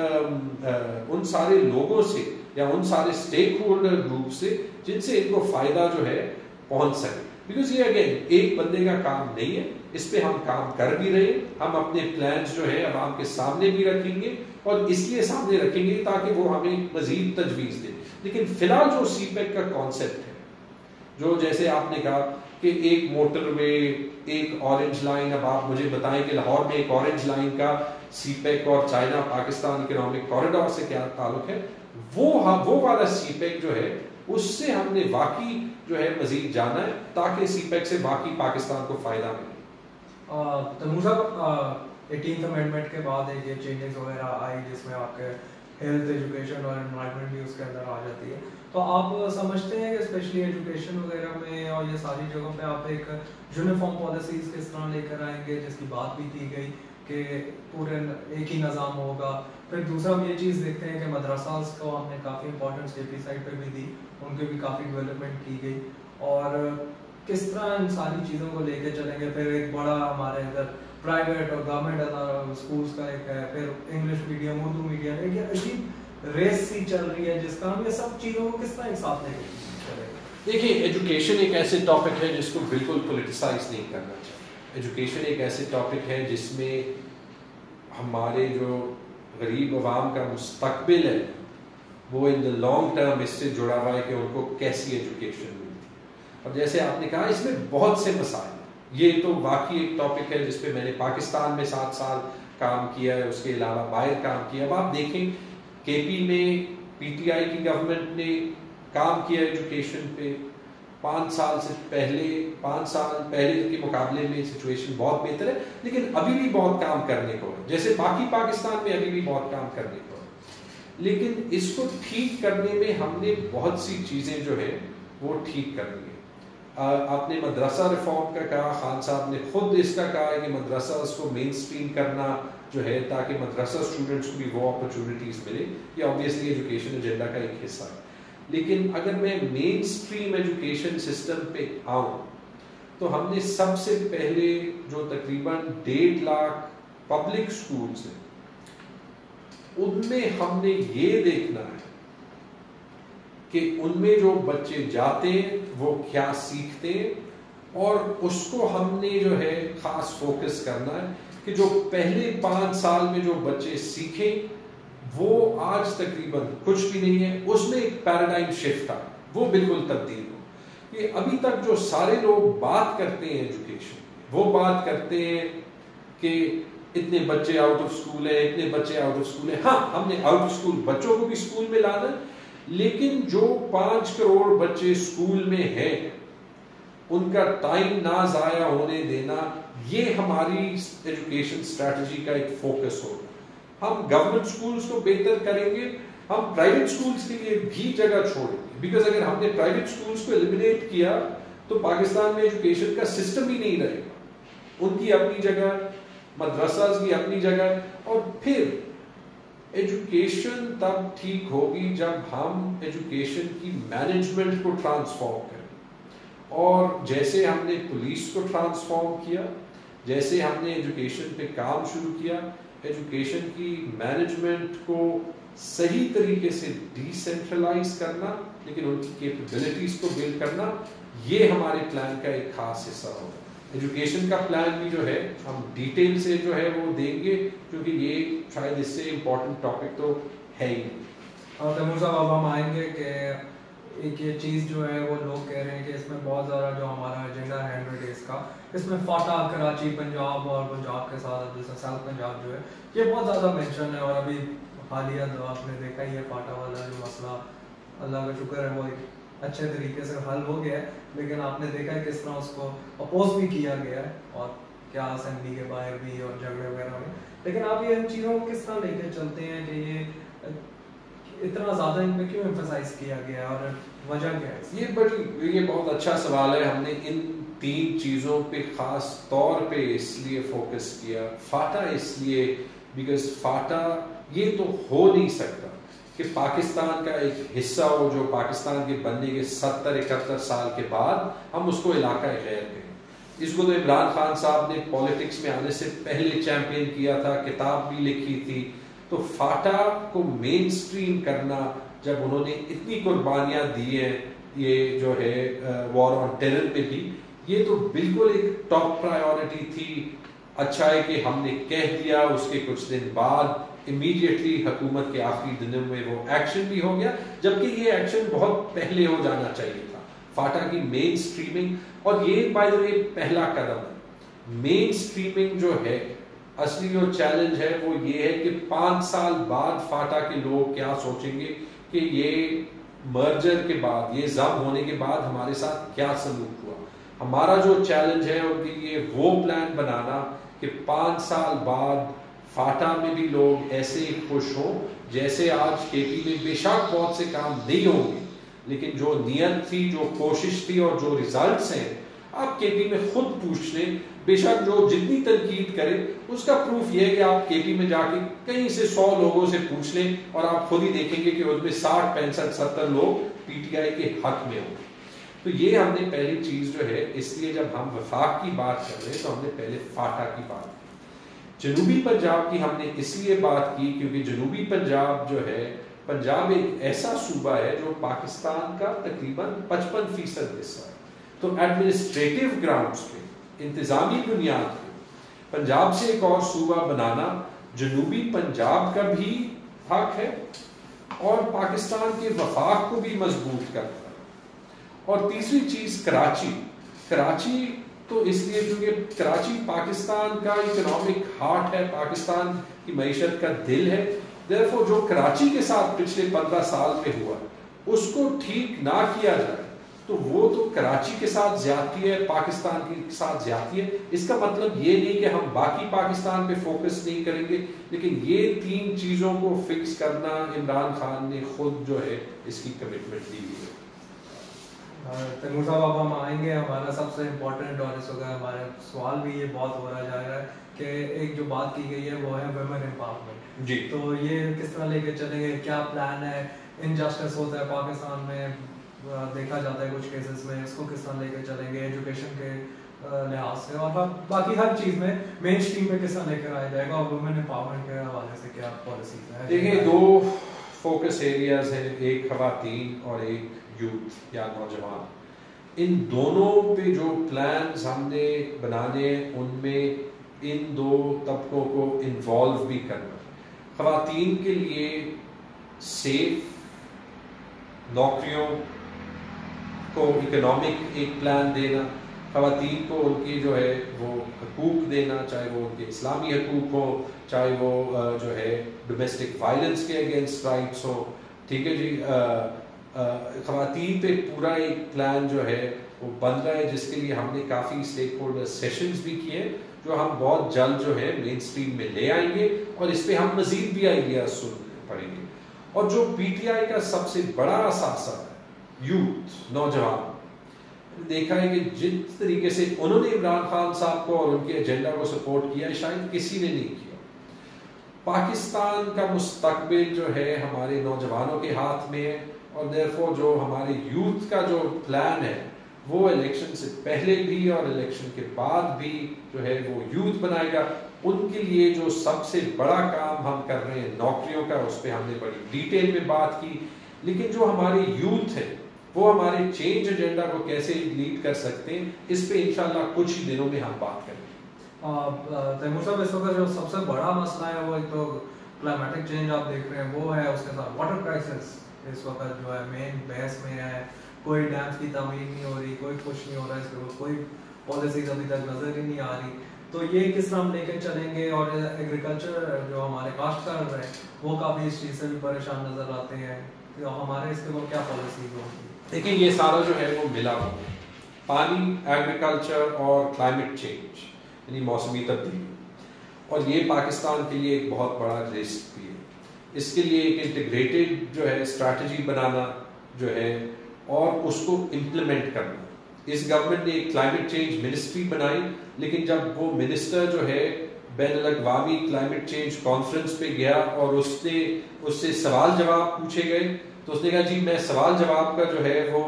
Speaker 3: ان سارے لوگوں سے یا ان سارے اسٹیک ہولڈر گروپ سے جن سے ان کو فائدہ جو ہے پہنچ سکے. بیکاز یہ اگین ایک بندے کا کام نہیں ہے, اس پہ ہم کام کر بھی رہے ہیں. ہم اپنے پلانز جو ہے عوام کے سامنے بھی رکھیں گے اور اس لیے سامنے رکھیں گے تاکہ وہ ہمیں مزید تجویز دیں. لیکن فی الحال جو سی پیک کا کانسیپٹ ہے, جو جیسے آپ نے کہا کہ ایک موٹر وے ایک اورنج لائن, اب آپ مجھے بتائیں کہ لاہور میں ایک اورنج لائن کا سی پیک اور چائنا پاکستان اکنامک کوریڈور سے کیا تعلق ہے, وہ وہ والا سی پیک جو ہے اس سے ہم نے واقعی جو ہے مزید جانا ہے تاکہ سی پیک سے واقعی پاکستان کو فائدہ ملے.
Speaker 2: تیمور صاحب ایٹینتھ امینڈمنٹ کے بعد ایک یہ چینجز وغیرہ آئی جس میں آپ کے ہیلتھ ایجوکیشن اور انوائرمنٹ بھی اس کے اندر آ جاتی ہے, تو آپ سمجھتے ہیں کہ اسپیشلی ایجوکیشن وغیرہ میں اور یہ ساری جگہوں پہ آپ ایک یونیفارم پالیسیز کس طرح لے کر آئیں گے جس کی بات بھی کی گئی کہ پورے ایک ہی نظام ہوگا. پھر دوسرا ہم یہ چیز دیکھتے ہیں کہ مدرساز کو ہم نے کافی امپورٹنس کے پی سائڈ پہ بھی دی, ان کی بھی کافی ڈیولپمنٹ کی گئی, اور کس طرح ان ساری چیزوں کو لے کے چلیں گے. پھر ایک بڑا ہمارے ادھر پرائیویٹ اور گورنمنٹ اسکولس کا ایک ہے, پھر انگلش میڈیم اردو میڈیم, ایک عجیب ریس سی چل رہی ہے جس کا ہم یہ سب چیزوں کو کس طرح ایک ساتھ لے کے چلیں گے.
Speaker 3: دیکھیے ایجوکیشن ایک ایسے ٹاپک ہے جس کو بالکل پولیٹیسائز نہیں کرنا چاہیے. ایجوکیشن ایک ایسے ٹاپک ہے جس میں ہمارے جو غریب عوام کا مستقبل ہے وہ ان دا لانگ ٹرم اس سے جڑا ہوا ہے کہ ان کو کیسی ایجوکیشن ملتی. اور جیسے آپ نے کہا اس میں بہت سے مسائل, یہ تو واقعی ایک ٹاپک ہے جس پہ میں نے پاکستان میں سات سال کام کیا ہے, اس کے علاوہ باہر کام کیا. اب آپ دیکھیں کے پی میں پی ٹی آئی کی گورنمنٹ نے کام کیا ایجوکیشن پہ, پانچ سال سے پہلے پانچ سال پہلے کے مقابلے میں سچویشن بہت بہتر ہے, لیکن ابھی بھی بہت کام کرنے کو ہے, جیسے باقی پاکستان میں ابھی بھی بہت کام کرنے کو ہے. لیکن اس کو ٹھیک کرنے میں ہم نے بہت سی چیزیں جو ہے وہ ٹھیک کرنی ہے. آپ نے مدرسہ ریفارم کا کہا، خان صاحب نے خود اس کا کہا ہے کہ مدرسہ اس کو مین اسٹریم کرنا جو ہے تاکہ مدرسہ اسٹوڈنٹس کو بھی وہ اپرچونیٹیز ملے، یہ آبویسلی ایجوکیشن ایجنڈا کا ایک حصہ ہے. لیکن اگر میں مین اسٹریم ایجوکیشن سسٹم پہ آؤں تو ہم نے سب سے پہلے جو تقریباً ڈیڑھ لاکھ پبلک اسکولس ہیں ان میں ہم نے یہ دیکھنا ہے کہ ان میں جو بچے جاتے ہیں وہ کیا سیکھتے ہیں، اور اس کو ہم نے جو ہے خاص فوکس کرنا ہے کہ جو پہلے پانچ سال میں جو بچے سیکھیں وہ آج تقریباً کچھ بھی نہیں ہے. اس میں ایک پیراڈائم شفٹ تھا، وہ بالکل تبدیل ہو. کہ ابھی تک جو سارے لوگ بات کرتے ہیں ایجوکیشن، وہ بات کرتے ہیں کہ اتنے بچے آؤٹ آف اسکول ہیں، اتنے بچے آؤٹ آف اسکول ہیں. ہاں ہم نے آؤٹ آف اسکول بچوں کو بھی اسکول میں لانا، لیکن جو پانچ کروڑ بچے اسکول میں ہیں ان کا ٹائم نہ ضائع ہونے دینا، یہ ہماری ایجوکیشن اسٹریٹجی کا ایک فوکس ہوگا. ہم گورنمنٹ اسکولس کو بہتر کریں گے، ہم پرائیویٹ اسکولس کے لیے بھی جگہ چھوڑیں گے، بیکاز اگر ہم نے پرائیویٹ اسکولس کو ایلیمینیٹ کیا تو پاکستان میں ایجوکیشن کا سسٹم ہی نہیں رہے گا. ان کی اپنی جگہ، مدرسہ کی اپنی جگہ. اور پھر ایجوکیشن تب ٹھیک ہوگی جب ہم ایجوکیشن کی مینجمنٹ کو ٹرانسفارم کریں. اور جیسے ہم نے پولیس کو ٹرانسفارم کیا، جیسے ہم نے ایجوکیشن پہ کام شروع کیا، ایجوکیشن کی مینجمنٹ کو صحیح طریقے سے ڈی سینٹرلائز کرنا لیکن ان کی کیپیبلٹیز کو بلڈ کرنا، یہ ہمارے پلان کا ایک خاص حصہ ہوگا. ایجوکیشن کا پلان بھی جو ہے ہم ڈیٹیل سے جو ہے وہ دیں گے، کیونکہ یہ شاید اس سے امپورٹنٹ ٹاپک تو ہے ہی نہیں.
Speaker 2: اور تیمور صاحب اب ہم آئیں گے کہ ایک یہ چیز جو ہے وہ لوگ کہہ رہے ہیں کہ اس میں بہت زیادہ جو ہمارا ایجنڈا ہے ہنڈریڈ ڈیز کا، اس میں فاٹا، کراچی، پنجاب اور پنجاب کے ساتھ جیسے ساؤتھ پنجاب جو ہے یہ بہت زیادہ مینشن ہے. اور ابھی حالیہ جو آپ نے دیکھا ہی ہے فاٹا والا جو مسئلہ، اللہ کا شکر ہے وہ ایک اچھے طریقے سے حل ہو گیا ہے، لیکن آپ نے دیکھا ہے کس طرح اس کو اپوز بھی کیا گیا ہے اور کیا اسمبلی کے باہر بھی اور جھگڑے وغیرہ ہوئے. لیکن آپ یہ ان چیزوں کو کس طرح لے کے چلتے ہیں کہ یہ اتنا زیادہ ان پہ کیوں ایمفسائز کیا گیا ہے اور وجہ کیا ہے؟
Speaker 3: یہ بڑی یہ بہت اچھا سوال ہے. ہم نے ان تین چیزوں پہ خاص طور پہ اس لیے فوکس کیا. فاٹا اس لیے بیکاز فاٹا یہ تو ہو نہیں سکتا کہ پاکستان کا ایک حصہ ہو جو پاکستان کے بننے کے ستر اکہتر سال کے بعد ہم اس کو علاقہ غیر کہیں. اس کو تو عمران خان صاحب نے پالیٹکس میں آنے سے پہلے چیمپئن کیا تھا، کتاب بھی لکھی تھی. تو فاٹا کو مین اسٹریم کرنا، جب انہوں نے اتنی قربانیاں دی ہیں یہ جو ہے وار آن ٹیرر پہ بھی، یہ تو بالکل ایک ٹاپ پرائیورٹی تھی. اچھا ہے کہ ہم نے کہہ دیا، اس کے کچھ دن بعد امیڈیٹلی حکومت کے آخری دنوں میں وہ ایکشن بھی ہو گیا، جبکہ یہ ایکشن بہت پہلے ہو جانا چاہیے تھا. فاٹا کی مین اسٹریمنگ، اور یہ بائی دا وے پہلا قدم ہے. مین اسٹریمنگ جو ہے اصلی جو چیلنج ہے وہ یہ ہے کہ پانچ سال بعد فاٹا کے لوگ کیا سوچیں گے کہ یہ مرجر کے بعد، یہ ضم ہونے کے بعد ہمارے ساتھ کیا سلوک ہوا. ہمارا جو چیلنج ہے ان کے لیے وہ پلان بنانا کہ پانچ سال بعد فاٹا میں بھی لوگ ایسے ہی خوش ہوں جیسے آج کے پی میں. بے شک بہت سے کام نہیں ہوں گے، لیکن جو نیت تھی، جو کوشش تھی اور جو ریزلٹس ہیں آپ کے پی میں خود پوچھ لیں. بے شک جو جتنی تنقید کرے اس کا پروف یہ ہے کہ آپ کے پی میں جا کے کہیں سے سو لوگوں سے پوچھ لیں اور آپ خود ہی دیکھیں گے کہ اس میں ساٹھ پینسٹھ ستر لوگ پی ٹی آئی کے حق میں ہوں. تو یہ ہم نے پہلی چیز جو ہے، اس لیے جب ہم وفاق کی بات کر رہے ہیں تو ہم نے پہلے فاٹا کی بات کی. جنوبی پنجاب کی ہم نے اس لیے بات کی کیونکہ جنوبی پنجاب جو ہے، پنجاب ایک ایسا صوبہ ہے جو پاکستان کا تقریباً پچپن فیصد حصہ ہے. تو ایڈمنسٹریٹو گراؤنڈز پہ، انتظامی بنیاد پہ پنجاب سے ایک اور صوبہ بنانا جنوبی پنجاب کا بھی حق ہے اور پاکستان کے وفاق کو بھی مضبوط کرتا ہے. اور تیسری چیز کراچی. کراچی تو اس لیے کیونکہ کراچی پاکستان کا اکنامک ہارٹ ہے، پاکستان کی معیشت کا دل ہے. therefore جو کراچی کے ساتھ پچھلے پندرہ سال میں ہوا اس کو ٹھیک نہ کیا جائے تو وہ تو کراچی کے ساتھ زیادتی ہے، پاکستان کے ساتھ زیادتی ہے. اس کا مطلب یہ نہیں کہ ہم باقی پاکستان پہ فوکس نہیں کریں گے، لیکن یہ تین چیزوں کو فکس کرنا عمران خان نے خود جو ہے اس کی کمٹمنٹ دی ہے.
Speaker 2: تیمور صاحب اب ہم آئیں گے ہمارا سب سے امپورٹنٹ اور اس وقت ہمارے سوال بھی یہ بہت ہو رہا جا رہا ہے کہ ایک جو بات کی گئی ہے وہ ہے ویمن امپاورمنٹ.
Speaker 3: جی
Speaker 2: تو یہ کس طرح لے کے چلیں گے, کیا پلان ہے, انجسٹس ہوتا ہے پاکستان میں دیکھا جاتا ہے کچھ کیسز میں, اس کو کس طرح لے کے چلیں گے ایجوکیشن کے لحاظ سے اور باقی ہر چیز میں مین اسٹریم پہ کس طرح لے کر آیا جائے گا, اور ویمن امپاورمنٹ کے حوالے سے کیا پالیسیز ہیں؟
Speaker 3: دیکھیے دو فوکس ایریاز ہیں, ایک خواتین اور ایک یوتھ یا نوجوان. ان دونوں پہ جو پلانز ہم نے بنانے ان میں ان دو طبقوں کو انوالو بھی کرنا. خواتین کے لیے سیف نوکریوں کو اکنامک ایک پلان دینا, خواتین کو ان کی جو ہے وہ حقوق دینا, چاہے وہ ان کے اسلامی حقوق ہو, چاہے وہ جو ہے ڈومیسٹک وائلنس کے اگینسٹ رائٹس ہو. ٹھیک ہے جی, خواتین پہ پورا ایک پلان جو ہے وہ بن رہا ہے, جس کے لیے ہم نے کافی اسٹیک ہولڈر سیشنز بھی کیے جو ہم بہت جلد جو ہے مین اسٹریم میں لے آئیں گے, اور اس پہ ہم مزید بھی آئیڈیاز سننے پڑیں گے. اور جو پی ٹی آئی کا سب سے بڑا اثاثہ ہے یوتھ نوجوان, دیکھا ہے کہ جس طریقے سے انہوں نے عمران خان صاحب کو اور ان کے ایجنڈا کو سپورٹ کیا شاید کسی نے نہیں کیا. پاکستان کا مستقبل جو ہے ہمارے نوجوانوں کے ہاتھ میں ہے, اور دیرفور جو ہمارے یوتھ کا جو پلان ہے وہ الیکشن سے پہلے بھی اور الیکشن کے بعد بھی جو ہے وہ یوتھ بنائے گا. ان کے لیے جو سب سے بڑا کام ہم کر رہے ہیں نوکریوں کا, اس پہ ہم نے بڑی ڈیٹیل میں بات کی. لیکن جو ہمارے یوتھ ہے وہ ہمارے چینج ایجنڈا کو کیسے لیڈ کر سکتے ہیں, اس پہ انشاءاللہ کچھ ہی دنوں میں ہم بات کریں گے.
Speaker 2: تیمور صاحب اس وقت جو سب سے بڑا مسئلہ ہے وہ ایک تو کلائمیٹک چینج آپ دیکھ رہے ہیں وہ ہے, اس کے ساتھ واٹر کرائسس اس وقت جو ہے مین بحث میں ہے. کوئی ڈیمز کی تعمیر نہیں ہو رہی, کوئی کچھ نہیں ہو رہا, اس کے کوئی پالیسیز ابھی تک نظر ہی نہیں آ رہی. تو یہ کس طرح ہم لے کے چلیں گے, اور ایگریکلچر جو ہمارے کاشتکار ہیں وہ کافی اس چیز سے بھی پریشان نظر آتے ہیں, تو ہمارے اس کے اوپر کیا پالیسیز ہوں؟
Speaker 3: دیکھیں یہ سارا جو ہے وہ ملا ہوا ہے, پانی, ایگریکلچر اور کلائمیٹ چینج یعنی موسمی تبدیلی, اور یہ پاکستان کے لیے ایک بہت بڑا رسک بھی ہے. اس کے لیے ایک انٹیگریٹڈ جو ہے اسٹریٹجی بنانا جو ہے اور اس کو امپلیمنٹ کرنا. اس گورنمنٹ نے ایک کلائمیٹ چینج منسٹری بنائی, لیکن جب وہ منسٹر جو ہے بین الاقوامی کلائمیٹ چینج کانفرنس پہ گیا اور اس نے اس سے سوال جواب پوچھے گئے تو اس نے کہا جی میں سوال جواب کا جو ہے وہ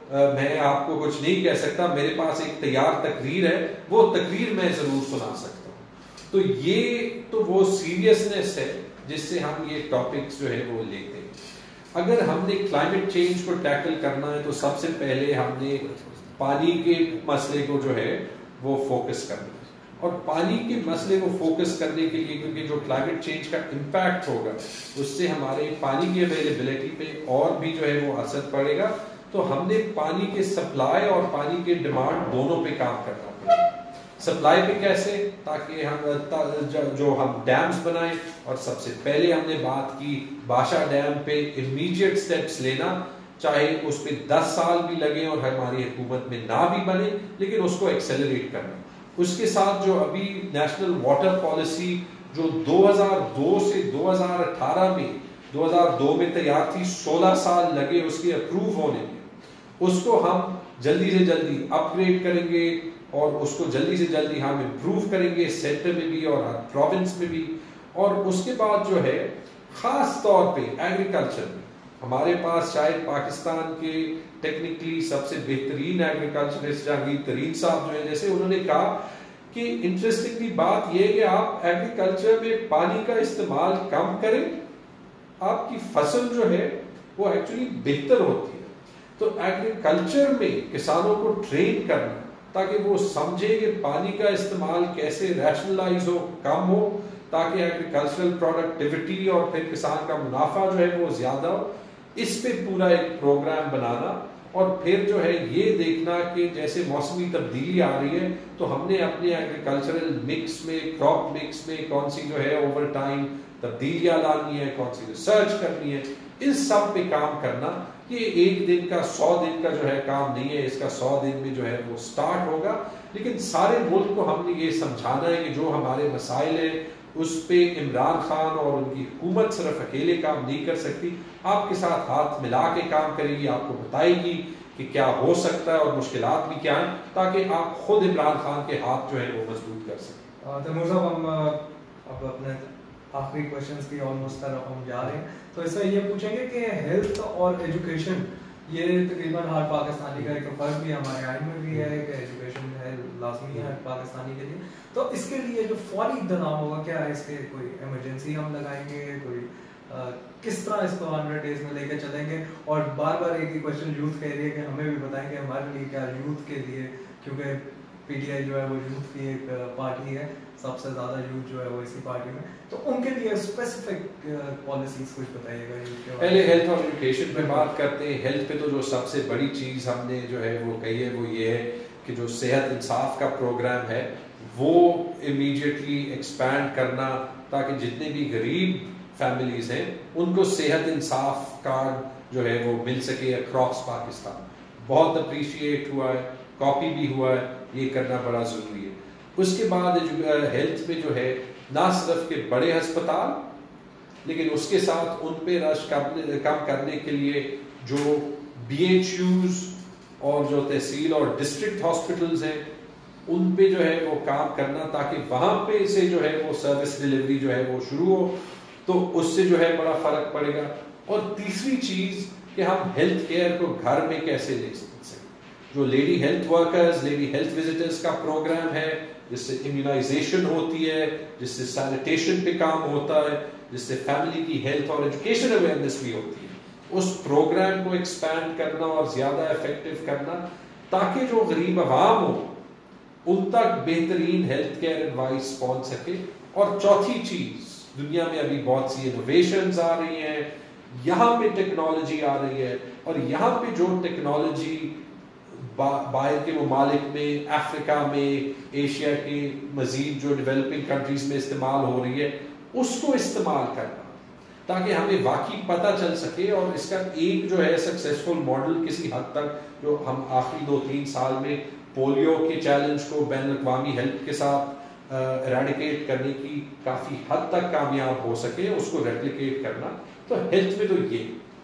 Speaker 3: میں آپ کو کچھ نہیں کہہ سکتا, میرے پاس ایک تیار تقریر ہے, وہ تقریر میں ضرور سنا سکتا ہوں. تو یہ تو وہ سیریسنس ہے جس سے ہم یہ ٹاپکس جو ہے وہ لیتے ہیں. اگر ہم نے کلائمیٹ چینج کو ٹیکل کرنا ہے تو سب سے پہلے ہم نے پانی کے مسئلے کو جو ہے وہ فوکس کرنا ہے, اور پانی کے مسئلے کو فوکس کرنے کے لیے کیونکہ جو کلائمیٹ چینج کا امپیکٹ ہوگا اس سے ہمارے پانی کی اویلیبلٹی پہ اور بھی جو ہے وہ اثر پڑے گا. تو ہم نے پانی کے سپلائی اور پانی کے ڈیمانڈ دونوں پہ کام کرنا پڑے گا. سپلائی پہ کیسے, تاکہ ہم جو ہم ڈیمز بنائیں, اور سب سے پہلے ہم نے بات کی باشا ڈیم پہ امیڈیٹ سٹیپس لینا, چاہے اس پہ دس سال بھی لگے اور ہماری حکومت میں نہ بھی بنے, لیکن اس کو ایکسیلریٹ کرنا. اس کے ساتھ جو ابھی نیشنل واٹر پالیسی جو دو ہزار دو سے دو ہزار اٹھارہ میں دو ہزار دو میں تیار تھی, سولہ سال لگے اس کے اپروو ہونے میں, اس کو ہم جلدی سے جلدی اپ گریڈ کریں گے اور اس کو جلدی سے جلدی ہم امپروو کریں گے سینٹر میں بھی اور پروونس میں بھی. اور اس کے بعد جو ہے خاص طور پہ ایگریکلچر میں ہمارے پاس شاید پاکستان کے ٹیکنیکلی سب سے بہترین ایگریکلچرسٹ جہانگیر ترین صاحب جو ہے, جیسے انہوں نے کہا کہ انٹرسٹنگلی بات یہ ہے کہ آپ ایگریکلچر میں پانی کا استعمال کم کریں, آپ کی فصل جو ہے وہ ایکچولی بہتر ہوتی ہے. تو ایگریکلچر میں کسانوں کو ٹرین کرنا تاکہ وہ سمجھے کہ پانی کا استعمال کیسے ریشنلائز ہو, کم ہو, تاکہ ایگریکلچرل پروڈکٹیوٹی اور پھر کسان کا منافع جو ہے وہ زیادہ ہو. اس پہ پورا ایک پروگرام بنانا, اور پھر جو ہے یہ دیکھنا کہ جیسے موسمی تبدیلی آ رہی ہے تو ہم نے اپنے ایگریکلچرل مکس میں, کراپ مکس میں کون سی جو ہے اوور ٹائم تبدیلیاں لانی ہے, کون سی ریسرچ کرنی ہے, اس سب پہ کام کرنا. یہ ایک دن کا سو دن کا جو ہے کام نہیں ہے, اس کا سو دن میں جو ہے وہ سٹارٹ ہوگا, لیکن سارے ملک کو ہم نے یہ سمجھانا ہے کہ جو ہمارے مسائل ہیں اس پہ عمران خان اور ان کی حکومت صرف اکیلے کام نہیں کر سکتی, آپ کے ساتھ ہاتھ ملا کے کام کرے گی, آپ کو بتائے گی کہ کیا ہو سکتا ہے اور مشکلات بھی کیا ہیں، تاکہ آپ خود عمران خان کے ہاتھ جو ہے وہ مضبوط کر سکیں.
Speaker 2: تیمور صاحب، ہم اب اپنے آخری کوشچنس کی آلموسٹ طرف ہم جا رہے ہیں، تو اس میں یہ پوچھیں گے کہ ہیلتھ اور ایجوکیشن یہ تقریباً ہر پاکستانی کا ایک فرض بھی ہمارے آئین میں بھی ہے کہ ایجوکیشن ہے لازمی ہے پاکستانی کے لیے، تو اس کے لیے جو فوری اقدام ہوگا کیا ہے؟ اس کے کوئی ایمرجنسی ہم لگائیں گے، کوئی کس طرح اس کو ہنڈریڈ ڈیز میں لے کے چلیں گے؟ اور بار بار ایک ہی کوشچن یوتھ کے لیے کہ ہمیں بھی بتائیں کہ ہمارے لیے کیا یوتھ کے لیے، کیونکہ پی ٹی آئی جو ہے وہ یوتھ کی ایک پارٹی ہے، سب سے زیادہ یوتھ جو ہے وہ اسی پارٹی میں، تو ان کے لیے اسپیسیفک پالیسیز کچھ بتائیے گا یوتھ کے بارے میں.
Speaker 3: پہلے ہیلتھ اور ایجوکیشن پہ بات کرتے ہیں. ہیلتھ پہ تو جو سب سے بڑی چیز ہم نے جو ہے وہ کہی ہے وہ یہ ہے کہ جو صحت انصاف کا پروگرام ہے وہ امیڈیٹلی ایکسپینڈ کرنا، تاکہ جتنے بھی غریب فیملیز ہیں ان کو صحت انصاف کارڈ جو ہے وہ مل سکے اکراس پاکستان. بہت اپریشیٹ ہوا ہے، کاپی بھی ہوا ہے، یہ کرنا بڑا ضروری ہے. اس کے بعد ہیلتھ میں جو ہے نہ صرف کہ بڑے ہسپتال، لیکن اس کے ساتھ ان پہ رش کم کرنے کے لیے جو بی ایچ یوز اور جو تحصیل اور ڈسٹرکٹ ہاسپٹلز ہیں ان پہ جو ہے وہ کام کرنا، تاکہ وہاں پہ سے جو ہے وہ سروس ڈلیوری جو ہے وہ شروع ہو، تو اس سے جو ہے بڑا فرق پڑے گا. اور تیسری چیز کہ ہم ہیلتھ کیئر کو گھر میں کیسے لے سکیں. جو lady health workers, lady health visitors کا پروگرام ہے، جس سے امیونائزیشن ہوتی ہے، جس سے سینیٹیشن پہ کام ہوتا ہے، جس سے فیملی کی ہیلتھ اور ایجوکیشن اویئرنیس بھی ہوتی ہے، اس پروگرام کو ایکسپینڈ کرنا اور زیادہ افیکٹو کرنا، تاکہ جو غریب عوام ہو ان تک بہترین ہیلتھ کیئر ایڈوائس پہنچ سکے. اور چوتھی چیز، دنیا میں ابھی بہت سی انوویشنز آ رہی ہیں، یہاں پہ ٹیکنالوجی آ رہی ہے، اور یہاں پہ جو ٹیکنالوجی باہر کے ممالک میں، افریقہ میں، ایشیا کے مزید جو ڈیولپنگ کنٹریز میں استعمال ہو رہی ہے، اس کو استعمال کرنا، تاکہ ہمیں واقعی پتہ چل سکے. اور اس کا ایک جو ہے سکسیسفل ماڈل کسی حد تک جو ہم آخری دو تین سال میں پولیو کے چیلنج کو بین الاقوامی ہیلتھ کے ساتھ ایریڈیکیٹ کرنے کی کافی حد تک کامیاب ہو سکے، اس کو ریپلیکیٹ کرنا. تو ہیلتھ میں تو یہ.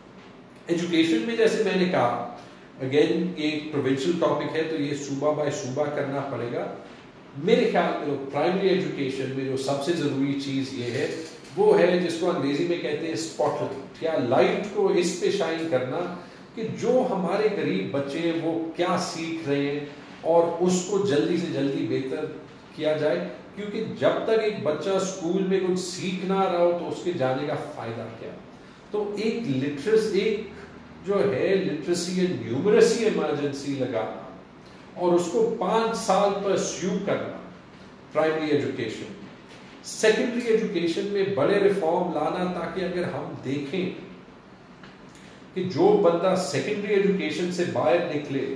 Speaker 3: ایجوکیشن میں جیسے میں نے کہا، اگین یہ ایک پروونشل ٹاپک ہے تو یہ صوبہ بائی صوبہ کرنا پڑے گا. میرے خیال میں پرائمری ایجوکیشن میں جو سب سے ضروری چیز یہ ہے وہ ہے جس کو انگریزی میں کہتے ہیں اسپاٹ لائٹ، یا لائٹ کو اس پہ شائن کرنا کہ جو ہمارے غریب بچے ہیں وہ کیا سیکھ رہے ہیں، اور اس کو جلدی سے جلدی بہتر کیا جائے. کیونکہ جب تک ایک بچہ اسکول میں کچھ سیکھ نہ رہا ہو تو اس کے جانے کا فائدہ کیا. تو ایک لٹریس ایک جو ہے لٹریسی اینڈ نیومریسی ایمرجنسی لگانا اور اس کو پانچ سال پرسیو کرنا پرائمری ایجوکیشن. سیکنڈری ایجوکیشن میں بڑے ریفارم لانا، تاکہ اگر ہم دیکھیں کہ جو بندہ سیکنڈری ایجوکیشن سے باہر نکلے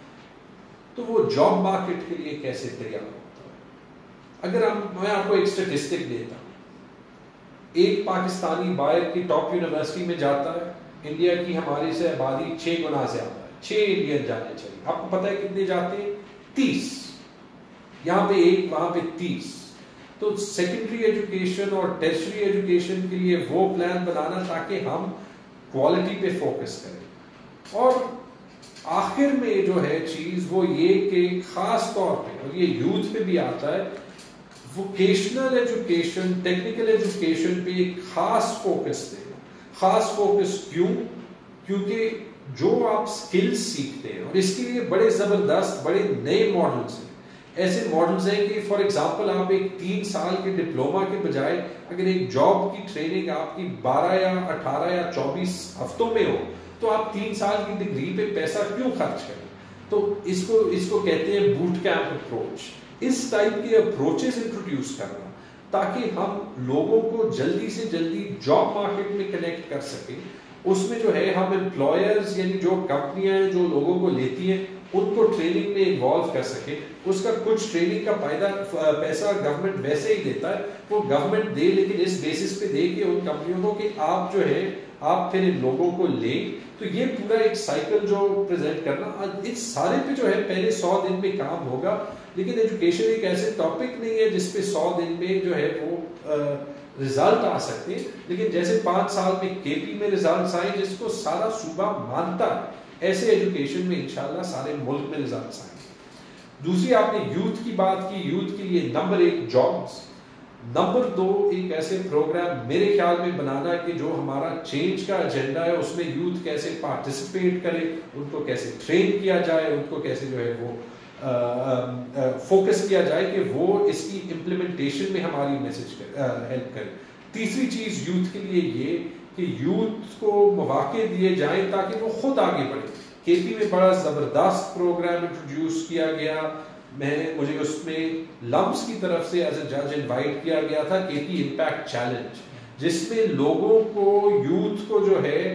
Speaker 3: تو وہ جاب مارکیٹ کے لیے کیسے تیار ہوتا ہے. اگر ہم میں آپ کو ایک اسٹیٹسٹک دیتا ہوں، ایک پاکستانی باہر کی ٹاپ یونیورسٹی میں جاتا ہے، انڈیا کی ہماری سے آبادی چھ گنا زیادہ ہے، چھ انڈین جانے چاہیے. آپ کو پتہ ہے کتنے جاتے ہیں؟ تیس. یہاں پہ ایک، وہاں پہ تیس. تو سیکنڈری ایجوکیشن اور ٹیرشری ایجوکیشن کے لیے وہ پلان بنانا تاکہ ہم کوالٹی پہ فوکس کریں. اور آخر میں جو ہے چیز وہ یہ کہ خاص طور پہ، اور یہ یوتھ پہ بھی آتا ہے، ووکیشنل ایجوکیشن، ٹیکنیکل ایجوکیشن پہ ایک خاص فوکس دے. خاص فوکس کیوں؟ کیونکہ جو آپ سکلز سیکھتے ہیں، اور اس کے لیے بڑے زبردست بڑے نئے ماڈلز ہیں. ایسے ماڈلز ہیں کہ فار ایگزامپل آپ ایک تین سال کے ڈپلوما کے بجائے اگر ایک جاب کی ٹریننگ آپ کی بارہ یا اٹھارہ یا چوبیس ہفتوں میں ہو تو آپ تین سال کی ڈگری پہ پیسہ کیوں خرچ کریں. تو اس کو اس کو کہتے ہیں بوٹ کیمپ اپروچ. اس ٹائپ کے اپروچز انٹروڈیوس کرنا تاکہ ہم لوگوں کو جلدی سے جلدی جاب مارکیٹ میں کنیکٹ کر سکیں. اس میں جو ہے ہم امپلائرز یعنی جو کمپنیاں ہیں جو لوگوں کو لیتی ہیں ان کو ٹریننگ میں انوالو کر سکے. اس کا کچھ ٹریننگ کا فائدہ پیسہ گورنمنٹ ویسے ہی دیتا ہے، وہ گورنمنٹ دے، لیکن اس بیسس پہ دے کہ ان کمپنیوں کو کہ آپ جو ہے آپ پھر ان لوگوں کو لیں. تو یہ پورا ایک سائیکل جو پریزنٹ کرنا، اس سارے پہ جو ہے پہلے سو دن میں کام ہوگا. لیکن ایجوکیشن ایک ایسے ٹاپک نہیں ہے جس پہ سو دن میں جو ہے وہ رزلٹ آ سکتے ہیں. لیکن جیسے پانچ سال میں کے پی میں رزلٹس آئے جس کو سارا صوبہ مانتا ہے ایسے ایجوکیشن میں انشاءاللہ سارے ملک میں ریزلٹس آئیں گے۔ دوسری آپ نے یوتھ کی بات کی، یوتھ کے لیے نمبر ایک جابس، نمبر دو ایک ایسے پروگرام میرے خیال میں بنانا ہے کہ جو ہمارا چینج کا ایجنڈا ہے اس میں یوتھ کیسے پارٹیسپیٹ کرے، ان کو کیسے ٹرین کیا جائے، ان کو کیسے جو ہے وہ فوکس کیا جائے کہ وہ اس کی امپلیمنٹیشن میں ہماری میسج ہیلپ کرے۔ تیسری چیز یوتھ کے لیے یہ کہ یوتھ کو مواقع دیے جائیں تاکہ وہ خود آگے بڑھے۔ کے پی میں بڑا زبردست پروگرام انٹروڈیوس کیا گیا، میں مجھے اس میں لمس کی طرف سے ایز اے جج انوائٹ کیا گیا تھا، کے پی امپیکٹ چیلنج، جس میں لوگوں کو یوتھ کو جو ہے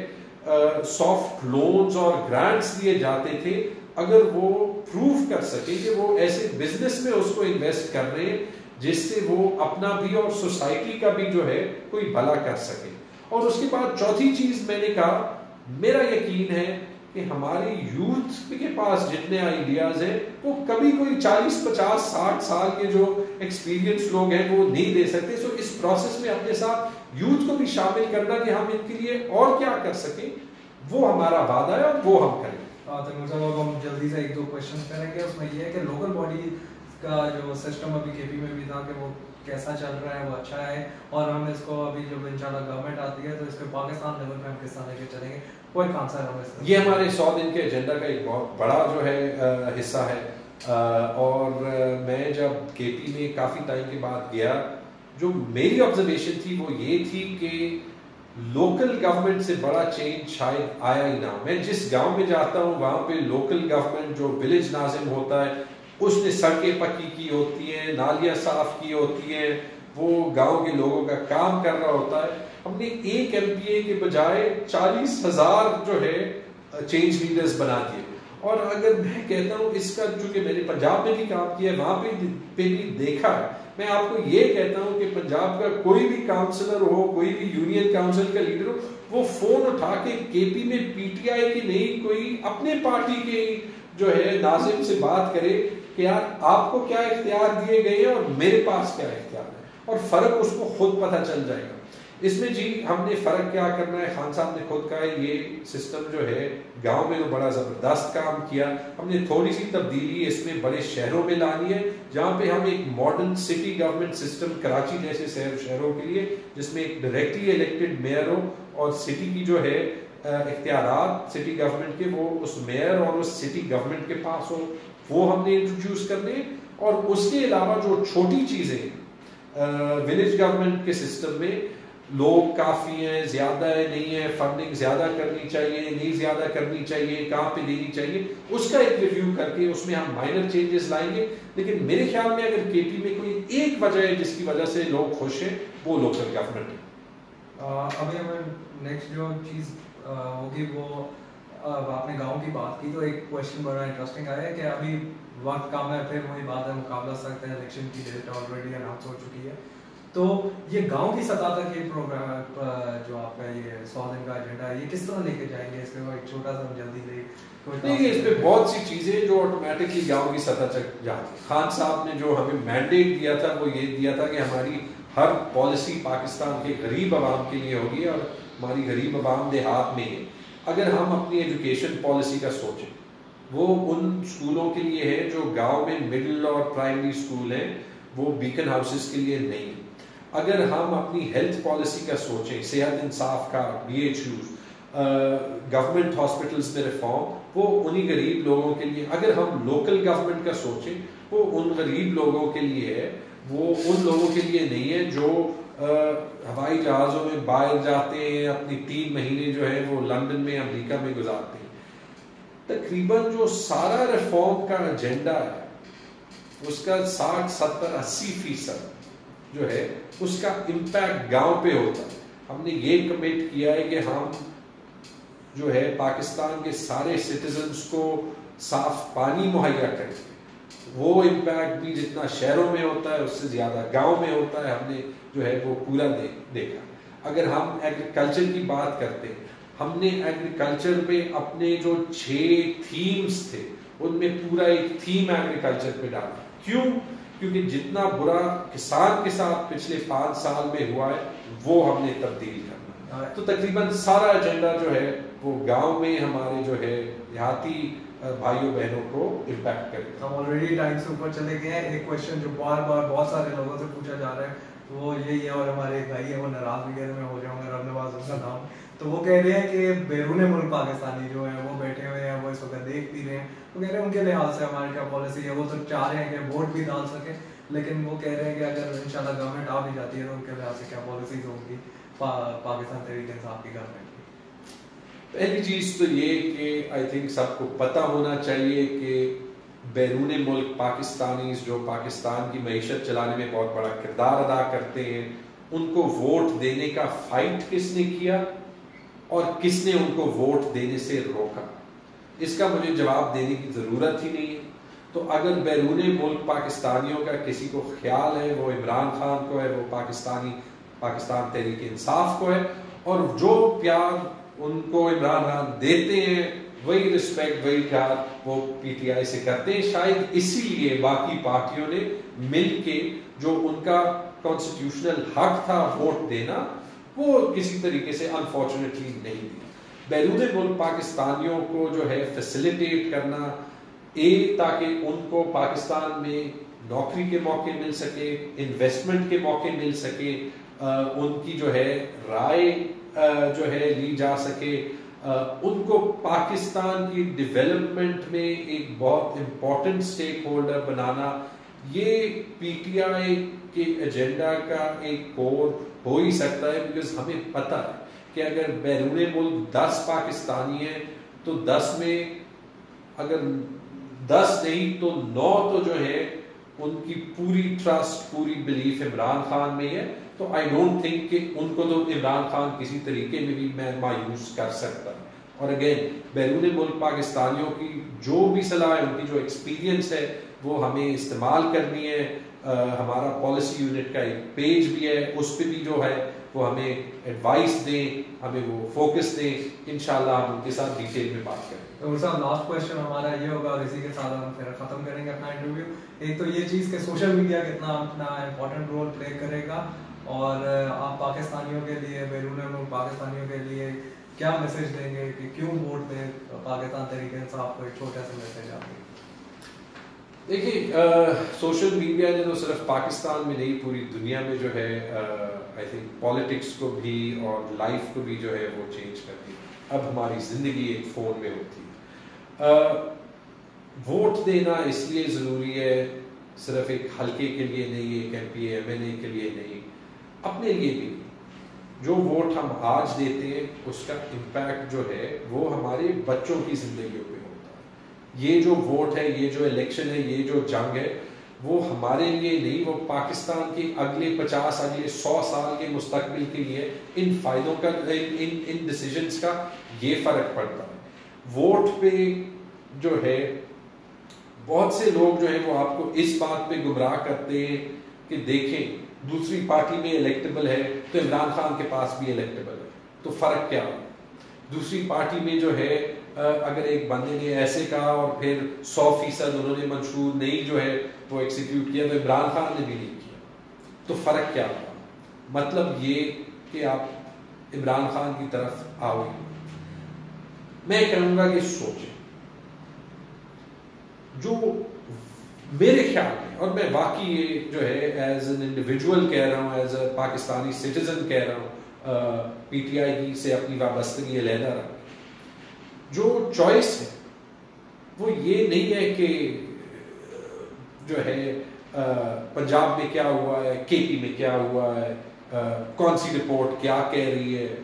Speaker 3: سافٹ لونز اور گرانٹس دیے جاتے تھے اگر وہ پروف کر سکے کہ وہ ایسے بزنس میں اس کو انویسٹ کر رہے ہیں جس سے وہ اپنا بھی اور سوسائٹی کا بھی جو ہے کوئی بھلا کر سکے۔ اور اس کے بعد چوتھی چیز میں نے کہا، میرا یقین ہے کہ ہماری یوتھ کے پاس جتنے آئیڈیاز ہیں وہ کبھی کوئی چالیس پچاس ساٹھ سال کے جو ایکسپیرینس لوگ ہیں وہ نہیں دے سکتے۔ سو اس پروسیس میں اپنے ساتھ یوتھ کو بھی شامل کرنا کہ ہم ان کے لیے اور کیا کر سکیں، وہ ہمارا وعدہ ہے اور وہ ہم کریں۔
Speaker 2: ہم جلدی سے ایک دو کوشچن کریں گے، اس میں یہ ہے کہ لوکل باڈی کا جو سسٹم ابھی کے پی میں بھی تھا کہ وہ کیسا چل رہا ہے، وہ اچھا ہے، اور ہم اس کو ابھی جب انشاءاللہ گورنمنٹ آتی ہے تو اس کو پاکستان لیول پہ ہم کس طرح لے کے چلیں گے، کوئی کانسر ہمیں
Speaker 3: یہ ہمارے سو دن کے ایجنڈا کا ایک بہت بڑا جو ہے حصہ ہے۔ اور میں جب کے پی میں کافی ٹائم کے بعد گیا، جو میری آبزرویشن تھی وہ یہ تھی کہ لوکل گورنمنٹ سے بڑا چینج شاید آیا ہی نہ۔ میں جس گاؤں میں جاتا ہوں وہاں پہ لوکل گورنمنٹ جو ولیج ناظم ہوتا ہے اس نے سڑکیں پکی کی ہوتی ہیں، نالیاں صاف کی ہوتی ہیں، وہ گاؤں کے لوگوں کا کام کر رہا ہوتا ہے۔ ہم نے ایک ایم پی اے کے بجائے چالیس ہزار جو ہے چینج لیڈرز بنا دیے۔ اور اگر میں کہتا ہوں اس کا، چونکہ میں نے پنجاب میں بھی کام کیا ہے، وہاں پہ پہ بھی دیکھا ہے، میں آپ کو یہ کہتا ہوں کہ پنجاب کا کوئی بھی کاؤنسلر ہو، کوئی بھی یونین کاؤنسل کا لیڈر ہو، وہ فون اٹھا کے کے پی میں پی ٹی آئی کی نہیں، کوئی اپنے پارٹی کے جو ہے ناظم سے بات کرے کہ یار آپ کو کیا اختیار دیے گئے ہیں اور میرے پاس کیا اختیار ہے، اور فرق اس کو خود پتہ چل جائے گا۔ اس میں جی ہم نے فرق کیا کرنا ہے، خان صاحب نے خود کہا یہ سسٹم جو ہے گاؤں میں تو بڑا زبردست کام کیا، ہم نے تھوڑی سی تبدیلی اس میں بڑے شہروں میں لانی ہے جہاں پہ ہم ایک modern city government system, Karachi جیسے شہروں کے لیے جس میں ایک ڈائریکٹلی الیکٹڈ میئر ہو اور سٹی کی جو ہے اختیارات سٹی گورنمنٹ کے وہ اس میئر اور اس سٹی گورنمنٹ کے پاس ہو، وہ ہم نے انٹروڈیوس کرنے۔ اور اس کے علاوہ جو چھوٹی چیزیں ولیج گورنمنٹ کے سسٹم میں لوگ کافی ہیں، زیادہ ہے نہیں ہے، فنڈنگ زیادہ کرنی چاہیے نہیں زیادہ کرنی چاہیے، کہاں پہ دینی چاہیے، اس کا ایک ریویو کر کے اس میں ہم مائنر چینجز لائیں گے۔ لیکن میرے خیال میں اگر کے پی میں کوئی ایک وجہ ہے جس کی وجہ سے لوگ خوش ہیں وہ لوکل گورنمنٹ ہے۔
Speaker 2: ابھی ہمیں نیکسٹ جو چیز ہوگی وہ آپ نے گاؤں کی بات کی تو ایک کویشچن بڑا انٹرسٹنگ آیا ہے کہ ابھی وقت کم ہے، پھر وہی بات ہے مقابلہ سخت ہے، الیکشن کی ڈیٹ آلریڈی اناؤنس ہو چکی ہے، تو یہ گاؤں کی سطح تک یہ پروگرام جو آپ کا یہ سو دن کا ایجنڈا ہے یہ کس طرح لے کے جائیں گے؟ اس کے بعد ایک چھوٹا سا جلدی لے
Speaker 3: دیکھیے، اس پہ بہت سی چیزیں جو آٹومیٹکلی گاؤں کی سطح تک جاتی۔ خان صاحب نے جو ہمیں مینڈیٹ دیا تھا وہ یہ دیا تھا کہ ہماری ہر پالیسی پاکستان کے غریب عوام کے لیے ہوگی اور ہماری غریب عوام دیہات میں ہے۔ اگر ہم اپنی ایجوکیشن پالیسی کا سوچیں، وہ ان اسکولوں کے لیے ہے جو گاؤں میں مڈل اور پرائمری اسکول ہیں، وہ بیکن ہاؤسز کے لیے نہیں۔ اگر ہم اپنی ہیلتھ پالیسی کا سوچیں، صحت انصاف کا، B H Us, government hospitals میں ریفارم، وہ انہی غریب لوگوں کے لیے۔ اگر ہم لوکل گورنمنٹ کا سوچیں، وہ ان غریب لوگوں کے لیے ہے، وہ ان لوگوں کے لیے نہیں ہے جو ہوائی جہازوں میں باہر جاتے ہیں، اپنی تین مہینے جو ہے وہ لندن میں امریکہ میں گزارتے ہیں۔ تقریباً جو سارا ریفارم کا ایجنڈا ہے اس کا ساٹھ ستر اسی فیصد جو ہے اس کا امپیکٹ گاؤں پہ ہوتا ہے۔ ہم نے یہ کمٹ کیا ہے کہ ہم جو ہے پاکستان کے سارے سٹیزنز کو صاف پانی مہیا کریں، وہ امپیکٹ بھی جتنا شہروں میں ہوتا ہے اس سے زیادہ گاؤں میں ہوتا ہے، ہم نے جو ہے وہ پورا دیکھا۔ اگر ہم ایگریکلچر کی بات کرتے ہیں، ہم نے ایگریکلچر پہ اپنے جو چھ تھیمز تھے ان میں پورا ایک تھیم ایگریکلچر پہ ڈالا۔ کیوں؟ کیونکہ جتنا برا کسان کے ساتھ پچھلے پانچ سال میں ہوا ہے وہ ہم نے تبدیل کرنا۔ تو تقریباً سارا ایجنڈا جو ہے وہ گاؤں میں ہمارے جو ہے دیہاتی بھائیوں بہنوں کو امپیکٹ کرے.
Speaker 2: ہم آلریڈی ٹائم سے اوپر چلے گئے ہیں. ایک کوشچن جو بار بار بہت سارے لوگوں سے پوچھا جا رہا ہے وہ یہی ہے, اور ہمارے ایک بھائی ہے وہ ناراض وغیرہ میں ہو جاؤں گا, رب نواز ان کا نام, تو وہ کہہ رہے ہیں کہ بیرون ملک پاکستانی جو ہیں وہ بیٹھے ہوئے ہیں, وہ اس وقت دیکھ بھی رہے ہیں, وہ کہہ رہے ہیں ان کے لحاظ سے ہماری کیا پالیسی ہے. وہ تو چاہ رہے ہیں کہ ووٹ بھی ڈال سکیں, لیکن وہ کہہ رہے ہیں کہ اگر انشاءاللہ گورنمنٹ آ بھی جاتی ہے تو ان کے لحاظ سے کیا پالیسیز ہوں گی پاکستان تحریک انصاف کی گورنمنٹ کی.
Speaker 3: پہلی چیز تو یہ کہ آئی تھنک سب کو پتہ ہونا چاہیے کہ بیرون ملک پاکستانیز جو پاکستان کی معیشت چلانے میں بہت بڑا کردار ادا کرتے ہیں, ان کو ووٹ دینے کا فائٹ کس نے کیا اور کس نے ان کو ووٹ دینے سے روکا, اس کا مجھے جواب دینے کی ضرورت ہی نہیں ہے. تو اگر بیرون ملک پاکستانیوں کا کسی کو خیال ہے وہ عمران خان کو ہے, وہ پاکستانی پاکستان تحریک انصاف کو ہے, اور جو پیار ان کو عمران خان دیتے ہیں وہی رسپیکٹ وہی پیار وہ پی ٹی آئی سے کرتے ہیں. شاید اسی لیے باقی پارٹیوں نے مل کے جو ان کا کانسٹیٹیوشنل حق تھا ووٹ دینا وہ کسی طریقے سے انفارچونیٹلی نہیں دیا. بیرون ملک پاکستانیوں کو جو ہے فیسیلیٹیٹ کرنا, ایک تاکہ ان کو پاکستان میں نوکری کے موقع مل سکے, انویسٹمنٹ کے موقع مل سکے, ان کی جو ہے رائے جو ہے لی جا سکے, ان کو پاکستان کی ڈیولپمنٹ میں ایک بہت امپورٹنٹ سٹیک ہولڈر بنانا, یہ پی ٹی آئی کے ایجنڈا کا ایک کور ہو ہی سکتا ہے. بیکاز ہمیں پتہ ہے کہ اگر بیرون ملک دس پاکستانی ہیں تو دس میں اگر دس نہیں تو نو تو جو ہے ان کی پوری ٹرسٹ پوری بلیف عمران خان میں ہے. تو آئی ڈونٹ تھنک کہ ان کو تو عمران خان کسی طریقے میں بھی میں مایوس کر سکتا. اور اگین بیرون ملک پاکستانیوں کی جو بھی صلاح ہے, ان کی جو ایکسپیرینس ہے وہ ہمیں استعمال کرنی ہے. ہمارا پالیسی یونٹ کا ایک پیج بھی ہے, اس پہ بھی جو ہے وہ ہمیں ایڈوائس دیں, ہمیں وہ فوکس دیں. انشاءاللہ ہم ان کے ساتھ ڈیٹیل میں بات کریں.
Speaker 2: تو صاحب لاسٹ کویشچن ہمارا یہ ہوگا, اسی کے ساتھ ہم پھر ختم کریں گے اپنا انٹرویو. ایک تو یہ چیز کہ سوشل میڈیا کتنا اپنا امپورٹنٹ رول پلے کرے گا, اور آپ پاکستانیوں کے لیے بیرون ملک پاکستانیوں کے لیے کیا میسج دیں گے کہ کیوں ووٹ دیں پاکستان تحریک انصاف کو, ایک چھوٹا سا میسج آپ کو.
Speaker 3: دیکھیے سوشل میڈیا نے تو صرف پاکستان میں نہیں پوری دنیا میں جو ہے آئی تھنک پالیٹکس کو بھی اور لائف کو بھی جو ہے وہ چینج کر دی. اب ہماری زندگی ایک فون میں ہوتی ہے. ووٹ دینا اس لیے ضروری ہے صرف ایک حلقے کے لیے نہیں, ایک M P M L A کے لیے نہیں, اپنے لیے بھی. جو ووٹ ہم آج دیتے ہیں اس کا امپیکٹ جو ہے وہ ہمارے بچوں کی زندگیوں پہ ہوتا ہے. یہ جو ووٹ ہے, یہ جو الیکشن ہے, یہ جو جنگ ہے وہ ہمارے لیے نہیں, وہ پاکستان کے اگلے پچاس اگلے سو سال کے مستقبل کے لیے ان فائدوں کا ان ان ڈیسیجنز کا یہ فرق پڑتا ہے. ووٹ پہ جو ہے بہت سے لوگ جو ہیں وہ آپ کو اس بات پہ گمراہ کرتے ہیں کہ دیکھیں دوسری پارٹی میں الیکٹیبل ہے تو عمران خان کے پاس بھی الیکٹیبل ہے, تو فرق کیا ہے؟ دوسری پارٹی میں جو ہے اگر ایک بندے نے ایسے کہا اور پھر سو فیصد انہوں نے منشور نہیں جو ہے وہ ایکسیکیوٹ کیا تو عمران خان نے بھی نہیں کیا, تو فرق کیا ہوگا؟ مطلب یہ کہ آپ عمران خان کی طرف آؤ. میں کہوں گا کہ سوچیں. جو میرے خیال میں, اور میں واقعی یہ جو ہے ایز این انڈیویجول کہہ رہا ہوں, ایز اے پاکستانی سٹیزن کہہ رہا ہوں, پی ٹی آئی کی سے اپنی وابستگی علیحدہ رکھ, جو چوائس ہے وہ یہ نہیں ہے کہ جو ہے پنجاب میں کیا ہوا ہے, کے پی میں کیا ہوا ہے, کون سی رپورٹ کیا کہہ رہی ہے.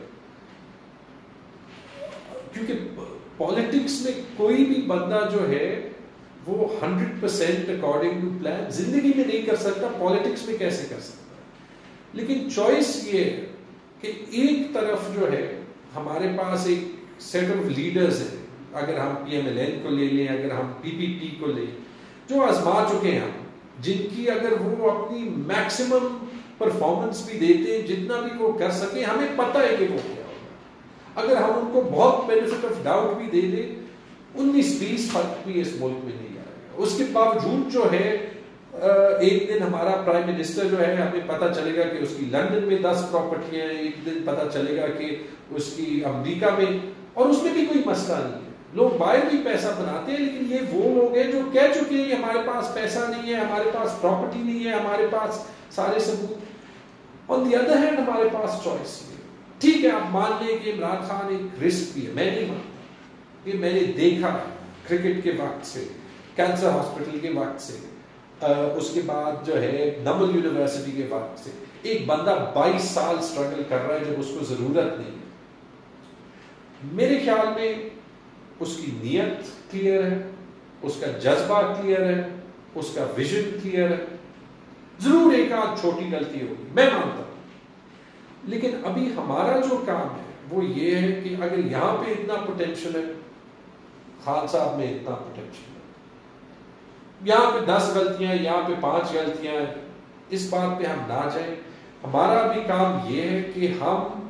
Speaker 3: کیونکہ پالیٹکس میں کوئی بھی بندہ جو ہے وہ hundred percent according to plan زندگی میں نہیں کر سکتا, پالیٹکس میں کیسے کر سکتا ہے. لیکن چوائس یہ ہے کہ ایک طرف جو ہے ہمارے پاس ایک سیٹ آف لیڈرز ہیں, اگر ہم پی ایم ایل این کو لے لیں, اگر ہم پی پی پی کو لیں, جو آزما چکے ہیں ہم, جن کی اگر وہ اپنی میکسیمم پرفارمنس بھی دیتے ہیں, جتنا بھی وہ کر سکیں, ہمیں پتہ ہے کہ وہ کیا ہوگا. اگر ہم ان کو بہت بینیفٹ آف ڈاؤٹ بھی دے دیں, انیس بیس فرق بھی اس ملک میں نہیں آئے گا. اس کے باوجود جو ہے ایک دن ہمارا پرائم منسٹر جو ہے ہمیں پتہ چلے گا کہ اس کی لندن میں دس پراپرٹیاں ہیں، ایک دن پتہ چلے گا کہ اس کی امریکہ میں، اور اس میں بھی کوئی مسئلہ نہیں ہے. لوگ باہر بھی پیسہ بناتے ہیں، لیکن یہ وہ لوگ ہیں جو کہہ چکے ہیں کہ ہمارے پاس پیسہ نہیں ہے، ہمارے پاس پراپرٹی نہیں ہے، ہمارے پاس سارے ثبوت. آن دی ادر ہینڈ ہمارے پاس چوائس ہے. ٹھیک ہے آپ مان لیں کہ عمران خان ایک رسک بھی ہے، میں نہیں مانتا. یہ میں نے دیکھا کرکٹ کے وقت سے، کینسر ہاسپٹل کے وقت سے، اس کے بعد جو ہے نمل یونیورسٹی کے وقت سے، ایک بندہ بائیس سال سٹرگل کر رہا ہے جب اس کو ضرورت نہیں ہے. میرے خیال میں اس کی نیت کلیئر ہے، اس کا جذبہ کلیئر ہے، اس کا ویژن کلیئر ہے. ضرور ایک آدھ چھوٹی غلطی ہوگی، میں مانتا ہوں، لیکن ابھی ہمارا جو کام ہے وہ یہ ہے کہ اگر یہاں پہ اتنا پوٹینشل ہے، خان صاحب میں اتنا پوٹینشل ہے، یہاں پہ دس غلطیاں ہیں، یہاں پہ پانچ غلطیاں ہیں، اس بات پہ ہم نہ جائیں. ہمارا بھی کام یہ ہے کہ ہم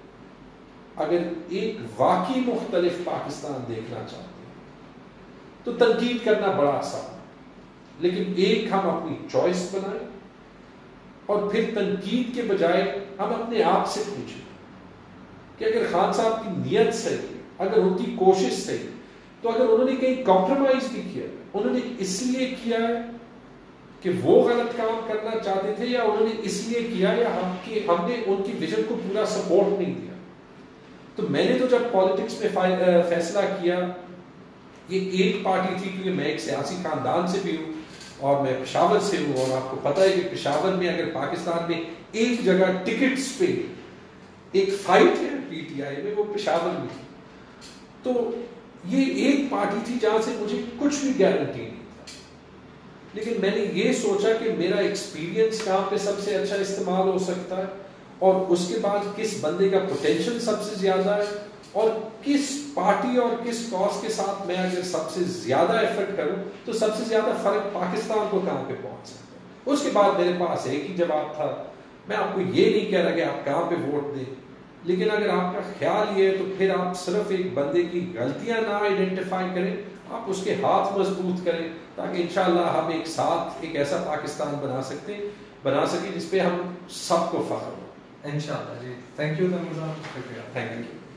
Speaker 3: اگر ایک واقعی مختلف پاکستان دیکھنا چاہتے ہیں تو تنقید کرنا بڑا آسان ہے، لیکن ایک ہم اپنی چوائس بنائیں اور پھر تنقید کے بجائے ہم اپنے آپ سے پوچھیں کہ اگر خان صاحب کی نیت صحیح، اگر ان کی کوشش صحیح، تو اگر انہوں نے کہیں کمپرومائز بھی کیا، انہوں نے اس لیے کیا ہے کہ وہ غلط کام کرنا چاہتے تھے، یا انہوں نے اس لیے کیا یا ہم کہ ہم نے ان کی ویژن کو پورا سپورٹ نہیں دیا. تو میں نے تو جب پالیٹکس میں فیصلہ کیا، یہ ایک پارٹی تھی، کیونکہ میں ایک سیاسی خاندان سے بھی ہوں اور میں پشاور سے ہوں، اور آپ کو پتہ ہے کہ پشاور میں اگر پاکستان میں ایک جگہ ٹکٹس پہ ایک فائٹ ہے پی ٹی آئی میں، وہ پشاور میں تھی. تو یہ ایک پارٹی تھی جہاں سے مجھے کچھ بھی گارنٹی نہیں تھا، لیکن میں نے یہ سوچا کہ میرا ایکسپیرینس کہاں پہ سب سے اچھا استعمال ہو سکتا ہے، اور اس کے بعد کس بندے کا پوٹینشل سب سے زیادہ ہے، اور کس پارٹی اور کس کاز کے ساتھ میں اگر سب سے زیادہ ایفرٹ کروں تو سب سے زیادہ فرق پاکستان کو کہاں پہ پہنچ سکتا ہے. اس کے بعد میرے پاس ایک ہی جواب تھا. میں آپ کو یہ نہیں کہہ رہا کہ آپ کہاں پہ ووٹ دیں، لیکن اگر آپ کا خیال یہ ہے تو پھر آپ صرف ایک بندے کی غلطیاں نہ آئیڈینٹیفائی کریں، آپ اس کے ہاتھ مضبوط کریں، تاکہ انشاءاللہ ہم ایک ساتھ ایک ایسا پاکستان بنا سکتے بنا سکیں جس پہ ہم سب کو فخر ہو.
Speaker 2: انشاءاللہ. جی تھینک یو تنویر صاحب. شکریہ.
Speaker 3: Thank you.